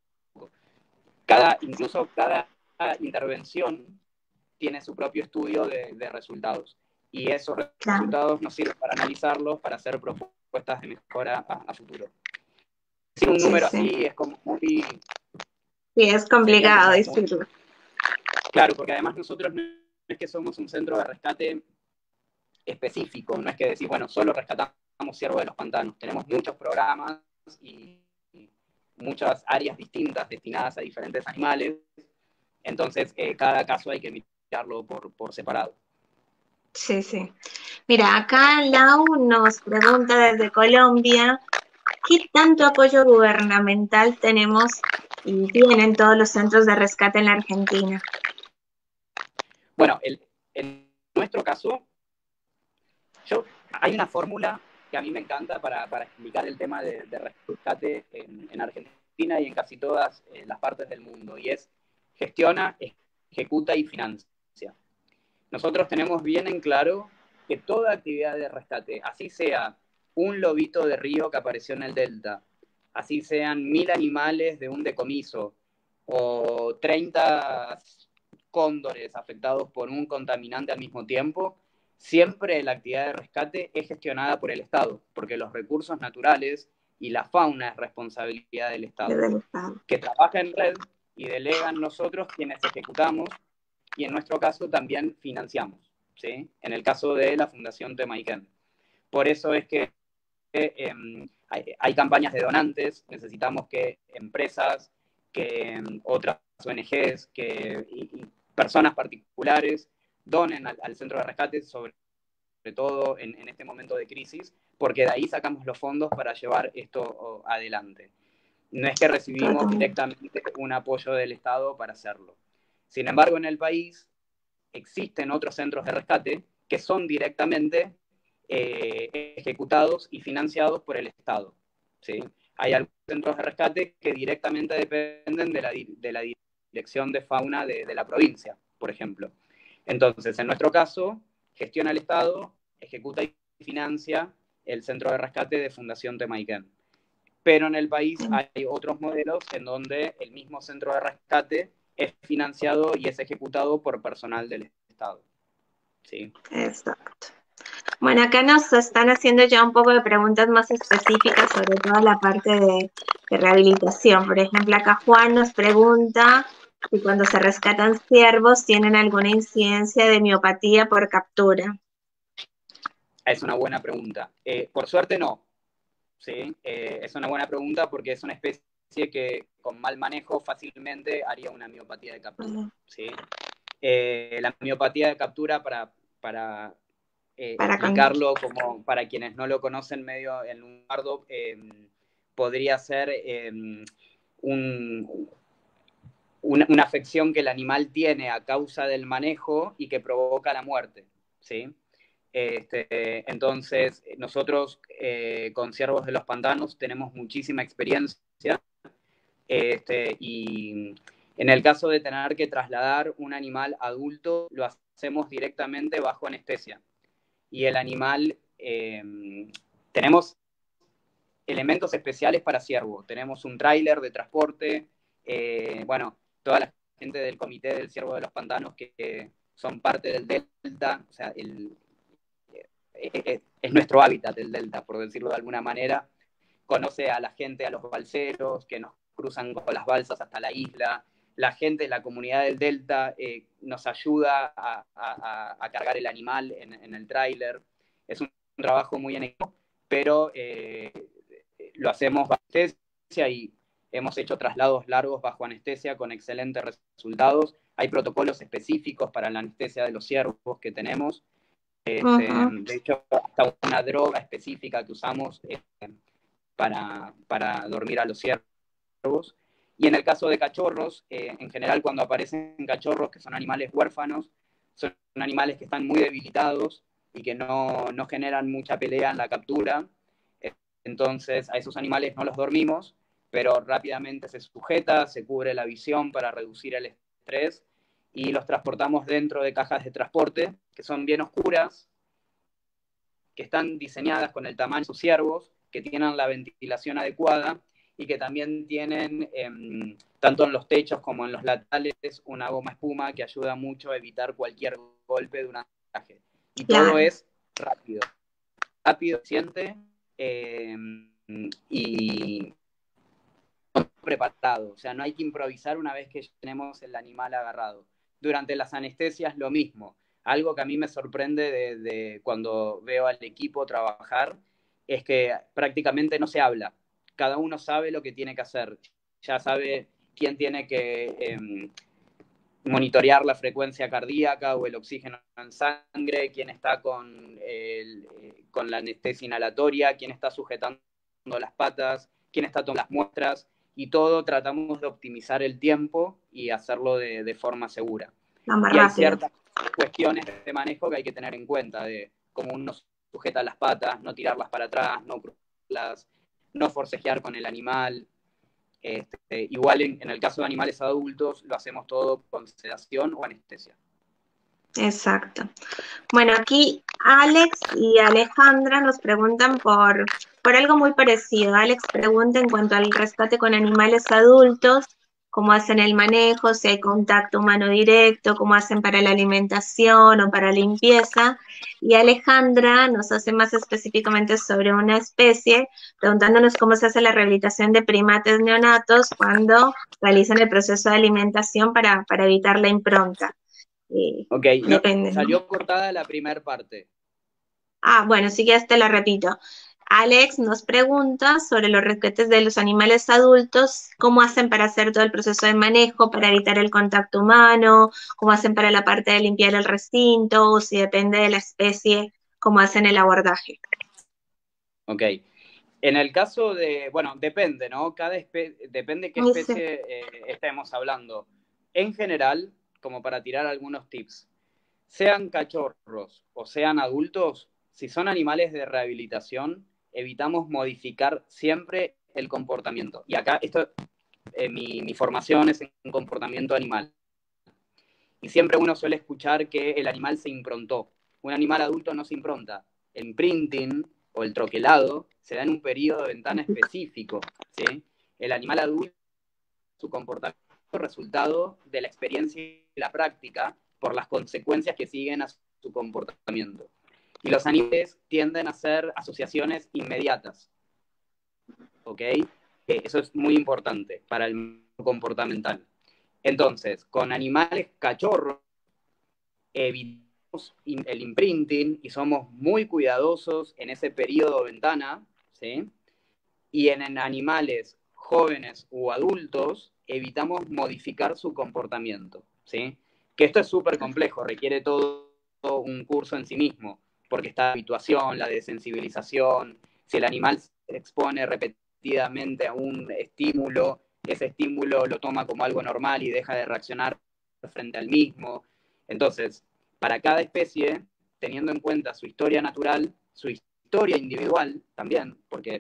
Incluso cada intervención tiene su propio estudio de resultados y esos resultados nos sirven para analizarlos, para hacer propuestas de mejora a futuro. Sin un número así es como muy... Sí, es complicado decirlo. Claro, porque además nosotros no es que somos un centro de rescate específico, no es que decir, bueno, solo rescatamos ciervo de los pantanos. Tenemos muchos programas y muchas áreas distintas destinadas a diferentes animales. Entonces, cada caso hay que mirarlo por separado. Sí, sí. Mira, acá Lau nos pregunta desde Colombia, ¿qué tanto apoyo gubernamental tenemos y tienen todos los centros de rescate en la Argentina? Bueno, en nuestro caso, hay una fórmula que a mí me encanta para explicar el tema de rescate en Argentina y en casi todas las partes del mundo, y es gestiona, ejecuta y financia. Nosotros tenemos bien en claro que toda actividad de rescate, así sea un lobito de río que apareció en el delta, así sean 1.000 animales de un decomiso o 30 cóndores afectados por un contaminante al mismo tiempo, siempre la actividad de rescate es gestionada por el Estado, porque los recursos naturales y la fauna es responsabilidad del Estado, Desde el Estado. que trabaja en red y delegan nosotros quienes ejecutamos y en nuestro caso también financiamos, ¿sí? En el caso de la Fundación Temaiken. Por eso es que hay campañas de donantes, necesitamos que empresas, que otras ONGs, y personas particulares donen al centro de rescate, sobre todo en este momento de crisis, porque de ahí sacamos los fondos para llevar esto adelante. No es que recibimos directamente un apoyo del Estado para hacerlo. Sin embargo, en el país existen otros centros de rescate que son directamente ejecutados y financiados por el Estado, ¿sí? Hay algunos centros de rescate que directamente dependen de la Dirección de Fauna de la provincia, por ejemplo. Entonces, en nuestro caso, gestiona el Estado, ejecuta y financia el centro de rescate de Fundación Temaiken. Pero en el país hay otros modelos en donde el mismo centro de rescate es financiado y es ejecutado por personal del Estado. ¿Sí? Exacto. Bueno, acá nos están haciendo ya un poco de preguntas más específicas sobre toda la parte de rehabilitación. Por ejemplo, acá Juan nos pregunta si cuando se rescatan ciervos tienen alguna incidencia de miopatía por captura. Es una buena pregunta. Por suerte no. ¿Sí? Es una buena pregunta porque es una especie que con mal manejo fácilmente haría una miopatía de captura. ¿Sí? La miopatía de captura, para explicarlo como para quienes no lo conocen medio en Lunardo, podría ser una afección que el animal tiene a causa del manejo y que provoca la muerte, ¿sí? Entonces, nosotros con ciervos de los pantanos tenemos muchísima experiencia y en el caso de tener que trasladar un animal adulto, lo hacemos directamente bajo anestesia. Y el animal, tenemos elementos especiales para ciervo. Tenemos un tráiler de transporte, bueno, toda la gente del Comité del Ciervo de los Pantanos que son parte del delta, o sea, es nuestro hábitat el delta, por decirlo de alguna manera. Conoce a la gente, a los balseros que nos cruzan con las balsas hasta la isla. La gente, la comunidad del delta nos ayuda a cargar el animal en el tráiler. Es un trabajo muy en equipo, pero lo hacemos bajo anestesia y hemos hecho traslados largos bajo anestesia con excelentes resultados. Hay protocolos específicos para la anestesia de los ciervos que tenemos. De hecho, hasta una droga específica que usamos para dormir a los ciervos. Y en el caso de cachorros, en general cuando aparecen cachorros que son animales huérfanos, son animales que están muy debilitados y que no generan mucha pelea en la captura. Entonces a esos animales no los dormimos, pero rápidamente se sujeta, se cubre la visión para reducir el estrés y los transportamos dentro de cajas de transporte que son bien oscuras, que están diseñadas con el tamaño de sus ciervos, que tienen la ventilación adecuada y que también tienen, tanto en los techos como en los laterales, una goma espuma que ayuda mucho a evitar cualquier golpe durante el viaje. Y todo es rápido, eficiente y preparado. O sea, no hay que improvisar una vez que tenemos el animal agarrado. Durante las anestesias lo mismo. Algo que a mí me sorprende de cuando veo al equipo trabajar es que prácticamente no se habla. Cada uno sabe lo que tiene que hacer. Ya sabe quién tiene que monitorear la frecuencia cardíaca o el oxígeno en sangre, quién está con la anestesia inhalatoria, quién está sujetando las patas, quién está tomando las muestras, y todo tratamos de optimizar el tiempo y hacerlo de forma segura. Y hay ciertas cuestiones de manejo que hay que tener en cuenta, de cómo uno sujeta las patas, no tirarlas para atrás, no forcejear con el animal. Igual en el caso de animales adultos lo hacemos todo con sedación o anestesia. Exacto. Bueno, aquí Alex y Alejandra nos preguntan por algo muy parecido. Alex pregunta en cuanto al rescate con animales adultos, cómo hacen el manejo, si hay contacto humano directo, cómo hacen para la alimentación o para limpieza. Y Alejandra nos hace más específicamente sobre una especie, preguntándonos cómo se hace la rehabilitación de primates neonatos cuando realizan el proceso de alimentación para evitar la impronta. Ok, no, Depende, ¿no? salió cortada la primera parte. Ah, bueno, sí que te la repito. Alex nos pregunta sobre los rescates de los animales adultos, cómo hacen para hacer todo el proceso de manejo, para evitar el contacto humano, cómo hacen para la parte de limpiar el recinto, o si depende de la especie, cómo hacen el abordaje. Ok. En el caso de, bueno, depende, ¿no? Depende qué Dice, especie estemos hablando. En general, como para tirar algunos tips, sean cachorros o sean adultos, si son animales de rehabilitación, evitamos modificar siempre el comportamiento. Y acá, mi formación es en comportamiento animal. Y siempre uno suele escuchar que el animal se improntó. Un animal adulto no se impronta. El imprinting o el troquelado se da en un periodo de ventana específico. ¿Sí? El animal adulto, su comportamiento es resultado de la experiencia y la práctica por las consecuencias que siguen a su comportamiento. Y los animales tienden a hacer asociaciones inmediatas. ¿Ok? Eso es muy importante para el comportamental. Entonces, con animales cachorros, evitamos el imprinting y somos muy cuidadosos en ese periodo de ventana, ¿sí? Y en animales jóvenes o adultos evitamos modificar su comportamiento, ¿sí? Que esto es súper complejo, requiere todo un curso en sí mismo, porque está la habituación, la desensibilización, si el animal se expone repetidamente a un estímulo, ese estímulo lo toma como algo normal y deja de reaccionar frente al mismo. Entonces, para cada especie, teniendo en cuenta su historia natural, su historia individual también, porque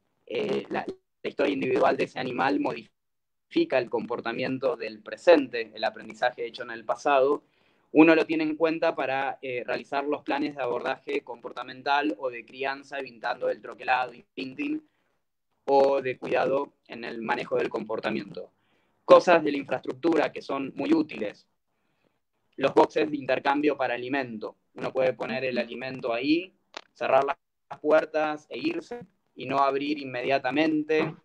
la historia individual de ese animal modifica el comportamiento del presente, el aprendizaje hecho en el pasado, uno lo tiene en cuenta para realizar los planes de abordaje comportamental o de crianza, evitando el troquelado y pinting, o de cuidado en el manejo del comportamiento. Cosas de la infraestructura que son muy útiles. Los boxes de intercambio para alimento. Uno puede poner el alimento ahí, cerrar las puertas e irse y no abrir inmediatamente.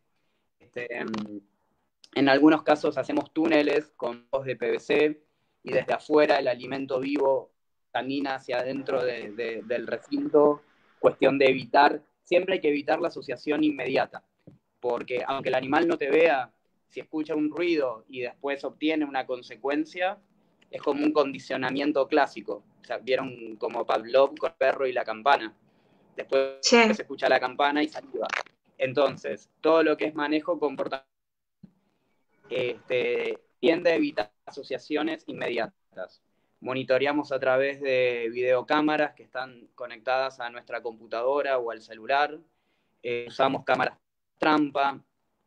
En algunos casos hacemos túneles con dos de PVC y desde afuera el alimento vivo camina hacia adentro del recinto. Cuestión de evitar, siempre hay que evitar la asociación inmediata, porque aunque el animal no te vea, si escucha un ruido y después obtiene una consecuencia, es como un condicionamiento clásico. O sea, vieron como Pavlov con el perro y la campana. Después che, se escucha la campana y saliva. Entonces, todo lo que es manejo comportamental tiende a evitar asociaciones inmediatas. Monitoreamos a través de videocámaras que están conectadas a nuestra computadora o al celular. Usamos cámaras trampa.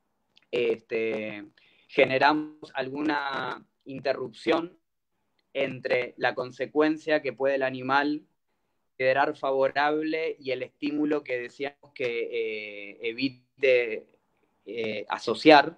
Generamos alguna interrupción entre la consecuencia que puede el animal quedar favorable y el estímulo que decíamos que evite asociar.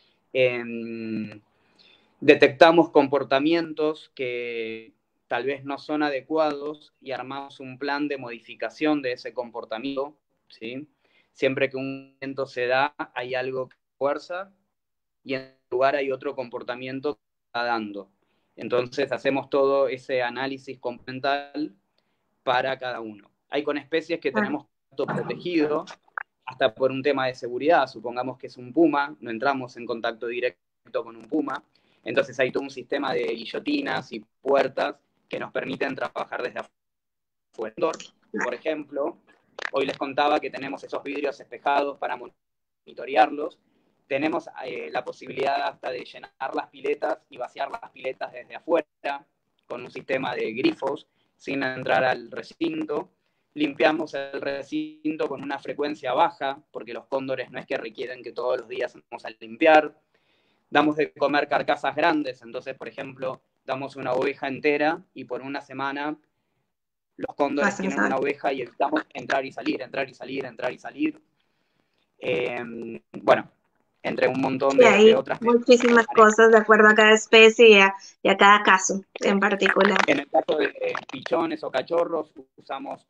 Detectamos comportamientos que tal vez no son adecuados y armamos un plan de modificación de ese comportamiento, ¿sí? Siempre que un movimiento se da, hay algo que fuerza y en el lugar hay otro comportamiento que está dando. Entonces hacemos todo ese análisis complemental para cada uno. Hay con especies que tenemos contacto protegido, hasta por un tema de seguridad. Supongamos que es un puma, no entramos en contacto directo con un puma. Entonces hay todo un sistema de guillotinas y puertas que nos permiten trabajar desde afuera. Por ejemplo, hoy les contaba que tenemos esos vidrios espejados para monitorearlos. Tenemos la posibilidad hasta de llenar las piletas y vaciar las piletas desde afuera con un sistema de grifos sin entrar al recinto. Limpiamos el recinto con una frecuencia baja, porque los cóndores no es que requieren que todos los días vamos a limpiar. Damos de comer carcasas grandes, entonces, por ejemplo, damos una oveja entera y por una semana los cóndores tienen una oveja y evitamos entrar y salir, entrar y salir, entrar y salir. Bueno, entre un montón Sí, de hay otras muchísimas maneras. cosas de acuerdo a cada especie y a cada caso en particular. En el caso de pichones o cachorros, usamos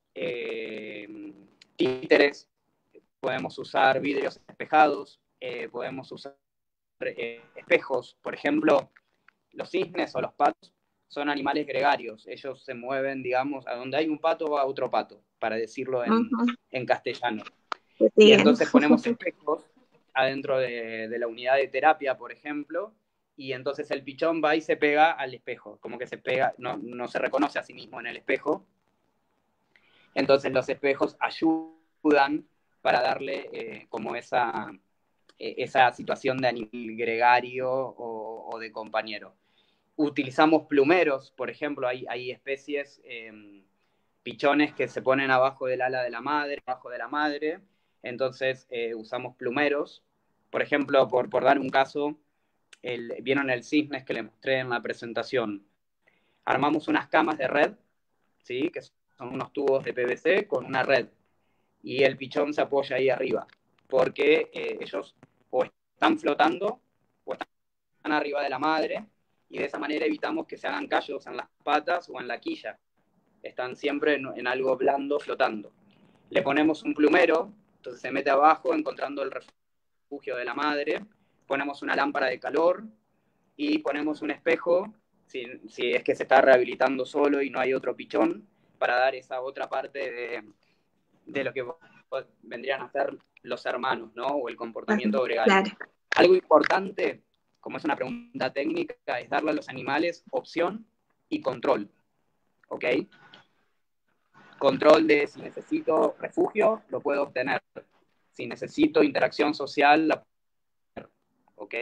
títeres, podemos usar vidrios espejados, podemos usar espejos. Por ejemplo, los cisnes o los patos son animales gregarios. Ellos se mueven, digamos, a donde hay un pato va otro pato, para decirlo Ujú, en castellano. te Y siguen. entonces ponemos espejos adentro de la unidad de terapia, por ejemplo, y entonces el pichón va y se pega al espejo, como que se pega, no se reconoce a sí mismo en el espejo. Entonces los espejos ayudan para darle como esa situación de animal gregario o de compañero. Utilizamos plumeros, por ejemplo, hay especies, pichones que se ponen abajo del ala de la madre, abajo de la madre, entonces usamos plumeros. Por ejemplo, por dar un caso, vieron el cisnes que le mostré en la presentación. Armamos unas camas de red, ¿sí? Que son unos tubos de PVC con una red, y el pichón se apoya ahí arriba, porque ellos o están flotando o están arriba de la madre, y de esa manera evitamos que se hagan callos en las patas o en la quilla. Están siempre en algo blando flotando. Le ponemos un plumero, entonces se mete abajo encontrando el refugio de la madre, ponemos una lámpara de calor y ponemos un espejo, si es que se está rehabilitando solo y no hay otro pichón, para dar esa otra parte de lo que vendrían a ser los hermanos, ¿no? O el comportamiento gregario. Claro, Algo importante, como es una pregunta técnica, es darle a los animales opción y control, ¿ok? Control de si necesito refugio, lo puedo obtener. Si necesito interacción social, la puedo obtener, ¿ok?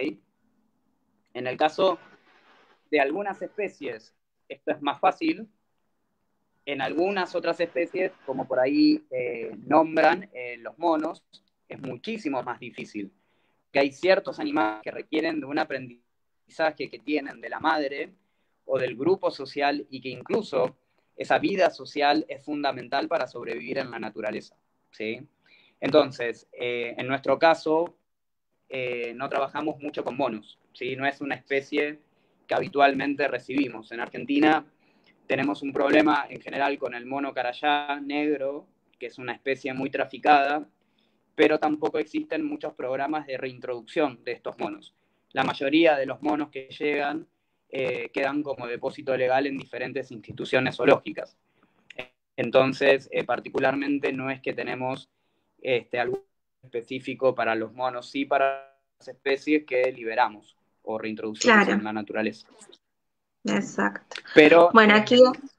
En el caso de algunas especies, esto es más fácil. En algunas otras especies, como por ahí nombran los monos, es muchísimo más difícil. Que hay ciertos animales que requieren de un aprendizaje que tienen de la madre o del grupo social, y que incluso esa vida social es fundamental para sobrevivir en la naturaleza, ¿sí? Entonces, en nuestro caso, no trabajamos mucho con monos, ¿sí? No es una especie que habitualmente recibimos. En Argentina tenemos un problema en general con el mono carayá negro, que es una especie muy traficada, pero tampoco existen muchos programas de reintroducción de estos monos. La mayoría de los monos que llegan quedan como depósito legal en diferentes instituciones zoológicas. Entonces, particularmente no es que tenemos algo específico para los monos, sí para las especies que liberamos o reintroducimos claro, en la naturaleza. exacto. Pero Bueno, aquí,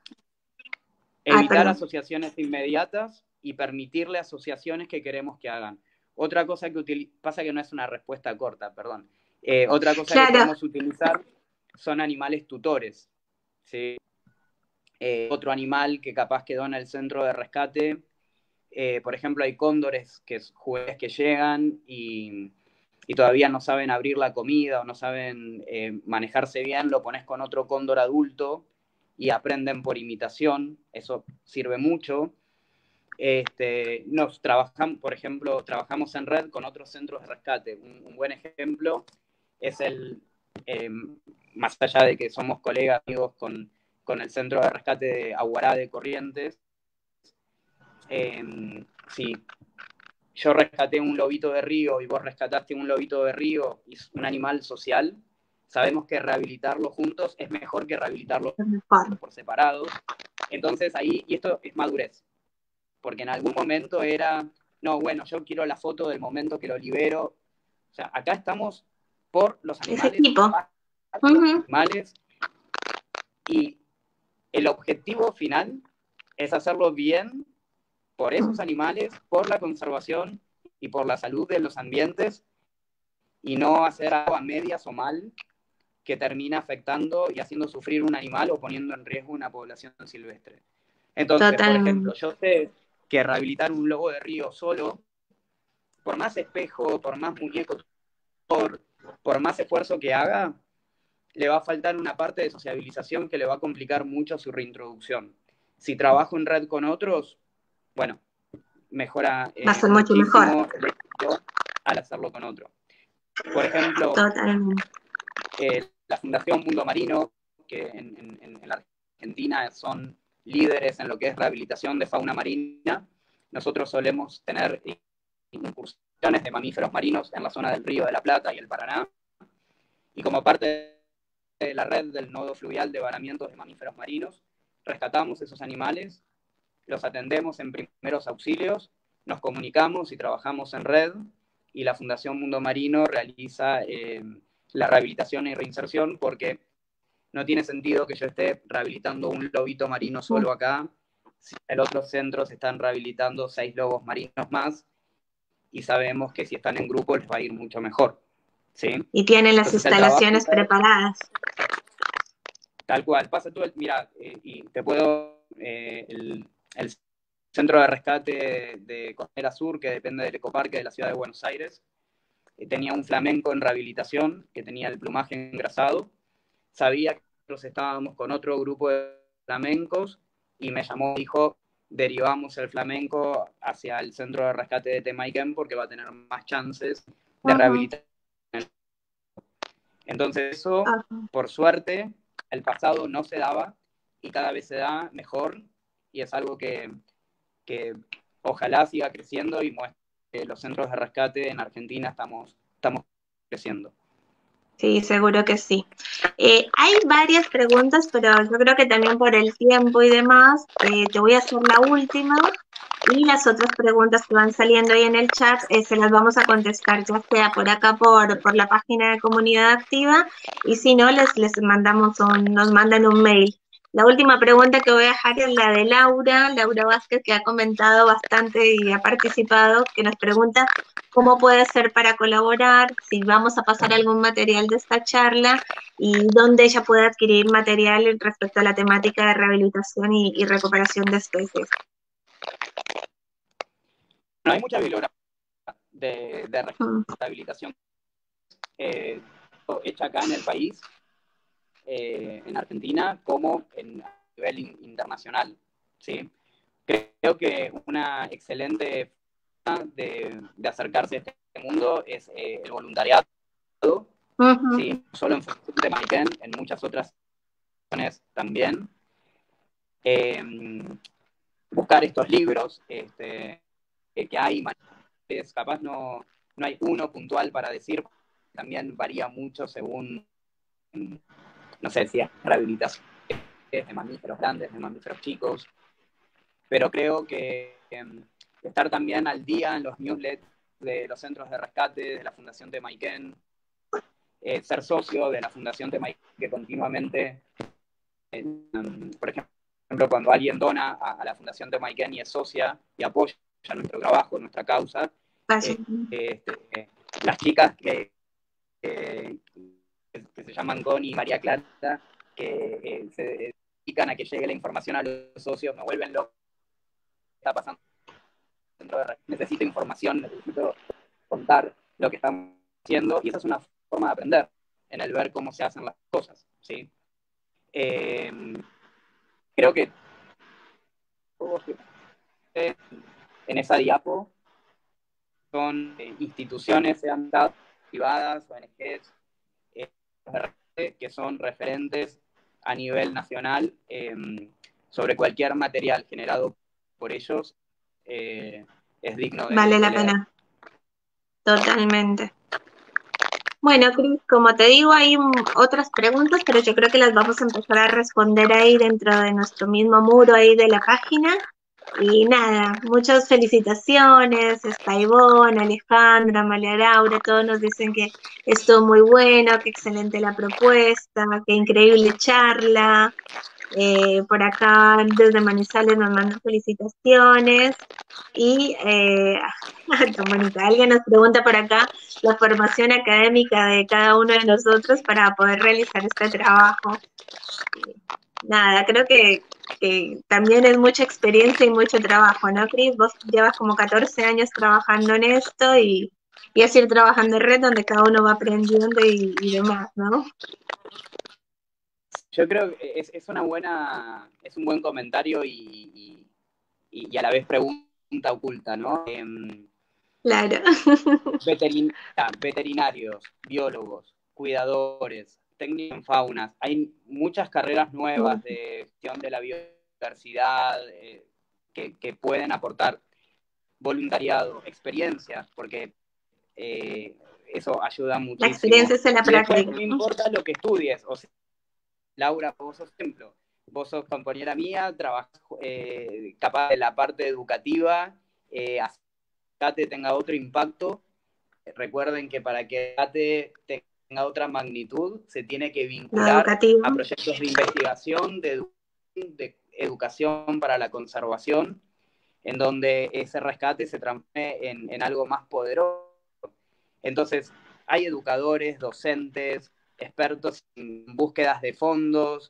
evitar perdón. asociaciones inmediatas y permitirle asociaciones que queremos que hagan. Otra cosa que pasa que no es una respuesta corta, perdón. Otra cosa que Claro, podemos utilizar son animales tutores, ¿sí? Otro animal que capaz quedó en el centro de rescate, por ejemplo, hay cóndores juguetes que llegan y todavía no saben abrir la comida o no saben manejarse bien, lo pones con otro cóndor adulto y aprenden por imitación, eso sirve mucho. Por ejemplo, trabajamos en red con otros centros de rescate. Un buen ejemplo es eh, más allá de que somos colegas, amigos con el centro de rescate de Aguará de Corrientes, si yo rescaté un lobito de río y vos rescataste un lobito de río y es un animal social, sabemos que rehabilitarlo juntos es mejor que rehabilitarlo mejor. por separado. Entonces ahí, y esto es madurez, porque en algún momento era, no, bueno, yo quiero la foto del momento que lo libero. O sea, acá estamos por los Ese animales, tipo. para los Ujú, animales, y el objetivo final es hacerlo bien por esos animales, por la conservación y por la salud de los ambientes, y no hacer algo a medias o mal que termina afectando y haciendo sufrir un animal o poniendo en riesgo una población silvestre. Entonces, por ejemplo, totalmente. yo sé que rehabilitar un lobo de río solo, por más espejo, por más muñeco, por más esfuerzo que haga, le va a faltar una parte de sociabilización que le va a complicar mucho su reintroducción. Si trabajo en red con otros, bueno, mejora Va a ser mucho mejor. muchísimo el éxito al hacerlo con otro. Por ejemplo, Totalmente. la Fundación Mundo Marino, que en la Argentina son líderes en lo que es rehabilitación de fauna marina. Nosotros solemos tener incursiones de mamíferos marinos en la zona del Río de la Plata y el Paraná. Y como parte de la red del nodo fluvial de varamientos de mamíferos marinos, rescatamos esos animales, los atendemos en primeros auxilios, nos comunicamos y trabajamos en red, y la Fundación Mundo Marino realiza la rehabilitación y reinserción, porque no tiene sentido que yo esté rehabilitando un lobito marino solo acá, si en otros centros están rehabilitando 6 lobos marinos más, y sabemos que si están en grupo les va a ir mucho mejor. ¿Sí? Y tienen las Entonces el trabajo instalaciones preparadas. tal cual, pasa todo mira, y te puedo, el centro de rescate de Costanera Sur, que depende del ecoparque de la ciudad de Buenos Aires, tenía un flamenco en rehabilitación que tenía el plumaje engrasado. Sabía que nosotros estábamos con otro grupo de flamencos y me llamó y dijo, derivamos el flamenco hacia el centro de rescate de Temaiken porque va a tener más chances de rehabilitar. Entonces eso, por suerte, el pasado no se daba y cada vez se da mejor, y es algo que ojalá siga creciendo y muestre que los centros de rescate en Argentina estamos creciendo. Sí, seguro que sí. Hay varias preguntas, pero yo creo que también por el tiempo y demás, te voy a hacer la última, y las otras preguntas que van saliendo ahí en el chat se las vamos a contestar, ya sea por acá por la página de Comunidad Activa, y si no, les mandamos nos mandan un mail. La última pregunta que voy a dejar es la de Laura Vázquez, que ha comentado bastante y ha participado, que nos pregunta cómo puede ser para colaborar, si vamos a pasar algún material de esta charla y dónde ella puede adquirir material respecto a la temática de rehabilitación y recuperación de especies. No hay mucha bibliografía de rehabilitación hecha acá en el país, en Argentina, como a nivel internacional. ¿Sí? Creo que una excelente forma de acercarse a este mundo es el voluntariado, ¿sí? No solo en función de Maiken, en muchas otras también. Buscar estos libros que hay, capaz no hay uno puntual para decir, también varía mucho según, no sé si es rehabilitación de mamíferos grandes, de mamíferos chicos, pero creo que estar también al día en los newsletters de los centros de rescate, de la Fundación Temaiken, ser socio de la Fundación Temaiken, que continuamente, por ejemplo, cuando alguien dona a la Fundación Temaiken y es socia y apoya nuestro trabajo, nuestra causa, las chicas que se llaman Connie y María Clara, que se dedican a que llegue la información a los socios, me vuelven loco. Está pasando, necesito información, necesito contar lo que estamos haciendo, y esa es una forma de aprender, en el ver cómo se hacen las cosas. ¿Sí? Creo que en esa diapo son instituciones, sean privadas, ONGs, que son referentes a nivel nacional sobre cualquier material generado por ellos, es digno Vale la leer. pena. Totalmente. Bueno, Cris, como te digo, hay otras preguntas, pero yo creo que las vamos a empezar a responder ahí dentro de nuestro mismo muro ahí de la página. Y nada, muchas felicitaciones, está Ivonne, Alejandra, María Laura, todos nos dicen que estuvo muy bueno, que excelente la propuesta, que increíble charla. Por acá desde Manizales nos mandan felicitaciones. Y Mónica, alguien nos pregunta por acá la formación académica de cada uno de nosotros para poder realizar este trabajo. Nada, creo que también es mucha experiencia y mucho trabajo, ¿no, Cris? Vos llevas como 14 años trabajando en esto y es ir trabajando en red donde cada uno va aprendiendo y demás, ¿no? Yo creo que es un buen comentario y a la vez pregunta oculta, ¿no? Claro. Veterinarios, biólogos, cuidadores, técnicos en faunas. Hay muchas carreras nuevas de gestión de la biodiversidad que pueden aportar voluntariado, experiencia, porque eso ayuda La muchísimo. experiencia es en la Y después práctica. no importa lo que estudies, o sea, Laura, vos sos ejemplo, vos sos compañera mía, trabajas capaz de la parte educativa, ATE tenga otro impacto. Recuerden que para que ATE tenga otra magnitud, se tiene que Lo vincular educativo. a proyectos de investigación, de educación para la conservación, en donde ese rescate se transforme en algo más poderoso. Entonces, hay educadores, docentes, expertos en búsquedas de fondos,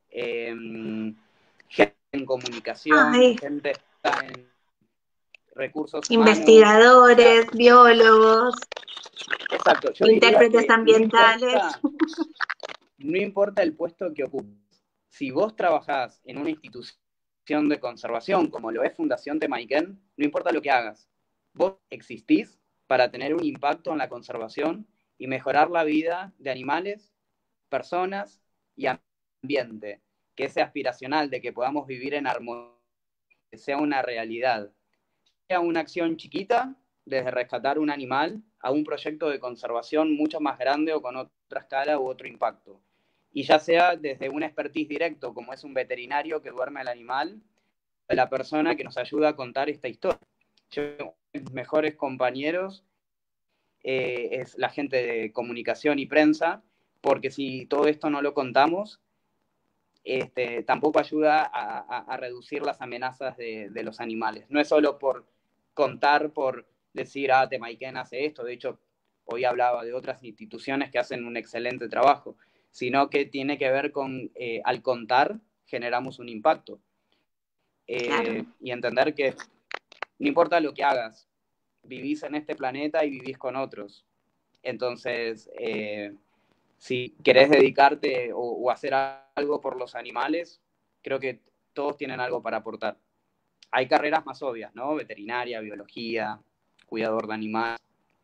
gente en comunicación, Ay, gente en recursos humanos. O sea, investigadores, biólogos, exacto, yo diría intérpretes que ambientales. no importa el puesto que ocupes. Si vos trabajás en una institución de conservación, como lo es Fundación Temaiken, no importa lo que hagas. Vos existís para tener un impacto en la conservación y mejorar la vida de animales, personas y ambiente. Que ese aspiracional de que podamos vivir en armonía sea una realidad. Sea una acción chiquita, desde rescatar un animal, a un proyecto de conservación mucho más grande o con otra escala u otro impacto. Y ya sea desde un expertise directo, como es un veterinario que duerme al animal, de la persona que nos ayuda a contar esta historia. Yo, mis mejores compañeros es la gente de comunicación y prensa, porque si todo esto no lo contamos, tampoco ayuda a reducir las amenazas de los animales. No es solo por contar, por decir, Temaiken hace esto, de hecho, hoy hablaba de otras instituciones que hacen un excelente trabajo, sino que tiene que ver con, al contar, generamos un impacto. Claro. Y entender que no importa lo que hagas, vivís en este planeta y vivís con otros. Entonces, si querés dedicarte o hacer algo por los animales, creo que todos tienen algo para aportar. Hay carreras más obvias, ¿no? Veterinaria, biología, cuidador de animales.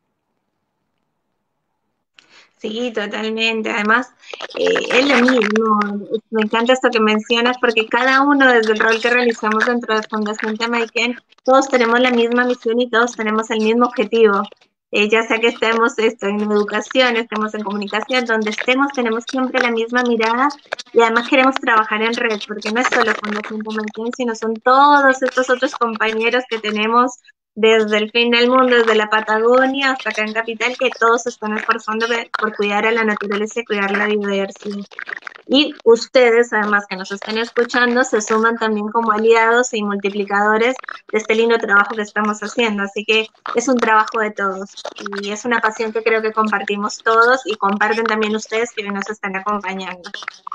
Sí, totalmente. Además, es lo mismo. Me encanta esto que mencionas porque cada uno desde el rol que realizamos dentro de Fundación Temaiken, todos tenemos la misma misión y todos tenemos el mismo objetivo. Ya sea que estemos en educación, estemos en comunicación, donde estemos, tenemos siempre la misma mirada y además queremos trabajar en red, porque no es solo Fundación Temaiken, sino son todos estos otros compañeros que tenemos desde el fin del mundo, desde la Patagonia hasta acá en Capital, que todos se están esforzando por cuidar a la naturaleza y cuidar la biodiversidad. Y ustedes, además que nos estén escuchando, se suman también como aliados y multiplicadores de este lindo trabajo que estamos haciendo. Así que es un trabajo de todos y es una pasión que creo que compartimos todos y comparten también ustedes que hoy nos están acompañando.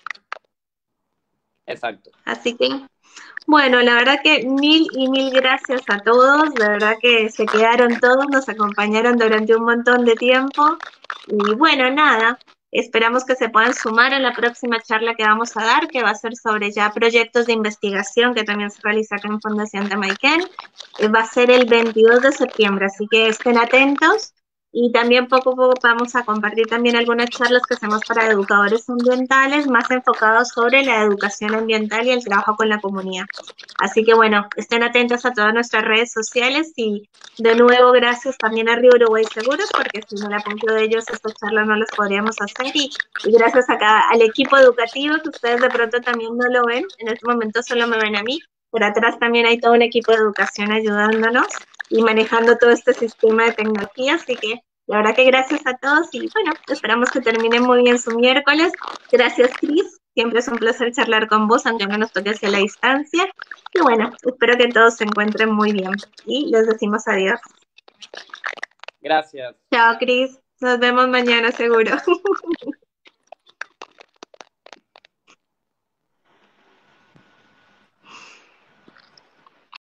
Exacto. Así que bueno, la verdad que mil y mil gracias a todos, de verdad que se quedaron todos, nos acompañaron durante un montón de tiempo y bueno, nada, esperamos que se puedan sumar a la próxima charla que vamos a dar, que va a ser sobre ya proyectos de investigación que también se realiza acá en Fundación Temaiken, va a ser el 22 de septiembre, así que estén atentos. Y también poco a poco vamos a compartir también algunas charlas que hacemos para educadores ambientales, más enfocados sobre la educación ambiental y el trabajo con la comunidad. Así que bueno, estén atentos a todas nuestras redes sociales y de nuevo gracias también a Río Uruguay Seguros porque sin el apoyo de ellos estas charlas no las podríamos hacer y gracias acá al equipo educativo que ustedes de pronto también no lo ven, en este momento solo me ven a mí, pero atrás también hay todo un equipo de educación ayudándonos y manejando todo este sistema de tecnología, así que la verdad que gracias a todos y bueno, esperamos que terminen muy bien su miércoles. Gracias, Cris. Siempre es un placer charlar con vos, aunque no nos toque hacia la distancia. Y bueno, espero que todos se encuentren muy bien. Y les decimos adiós. Gracias. Chao, Cris. Nos vemos mañana seguro.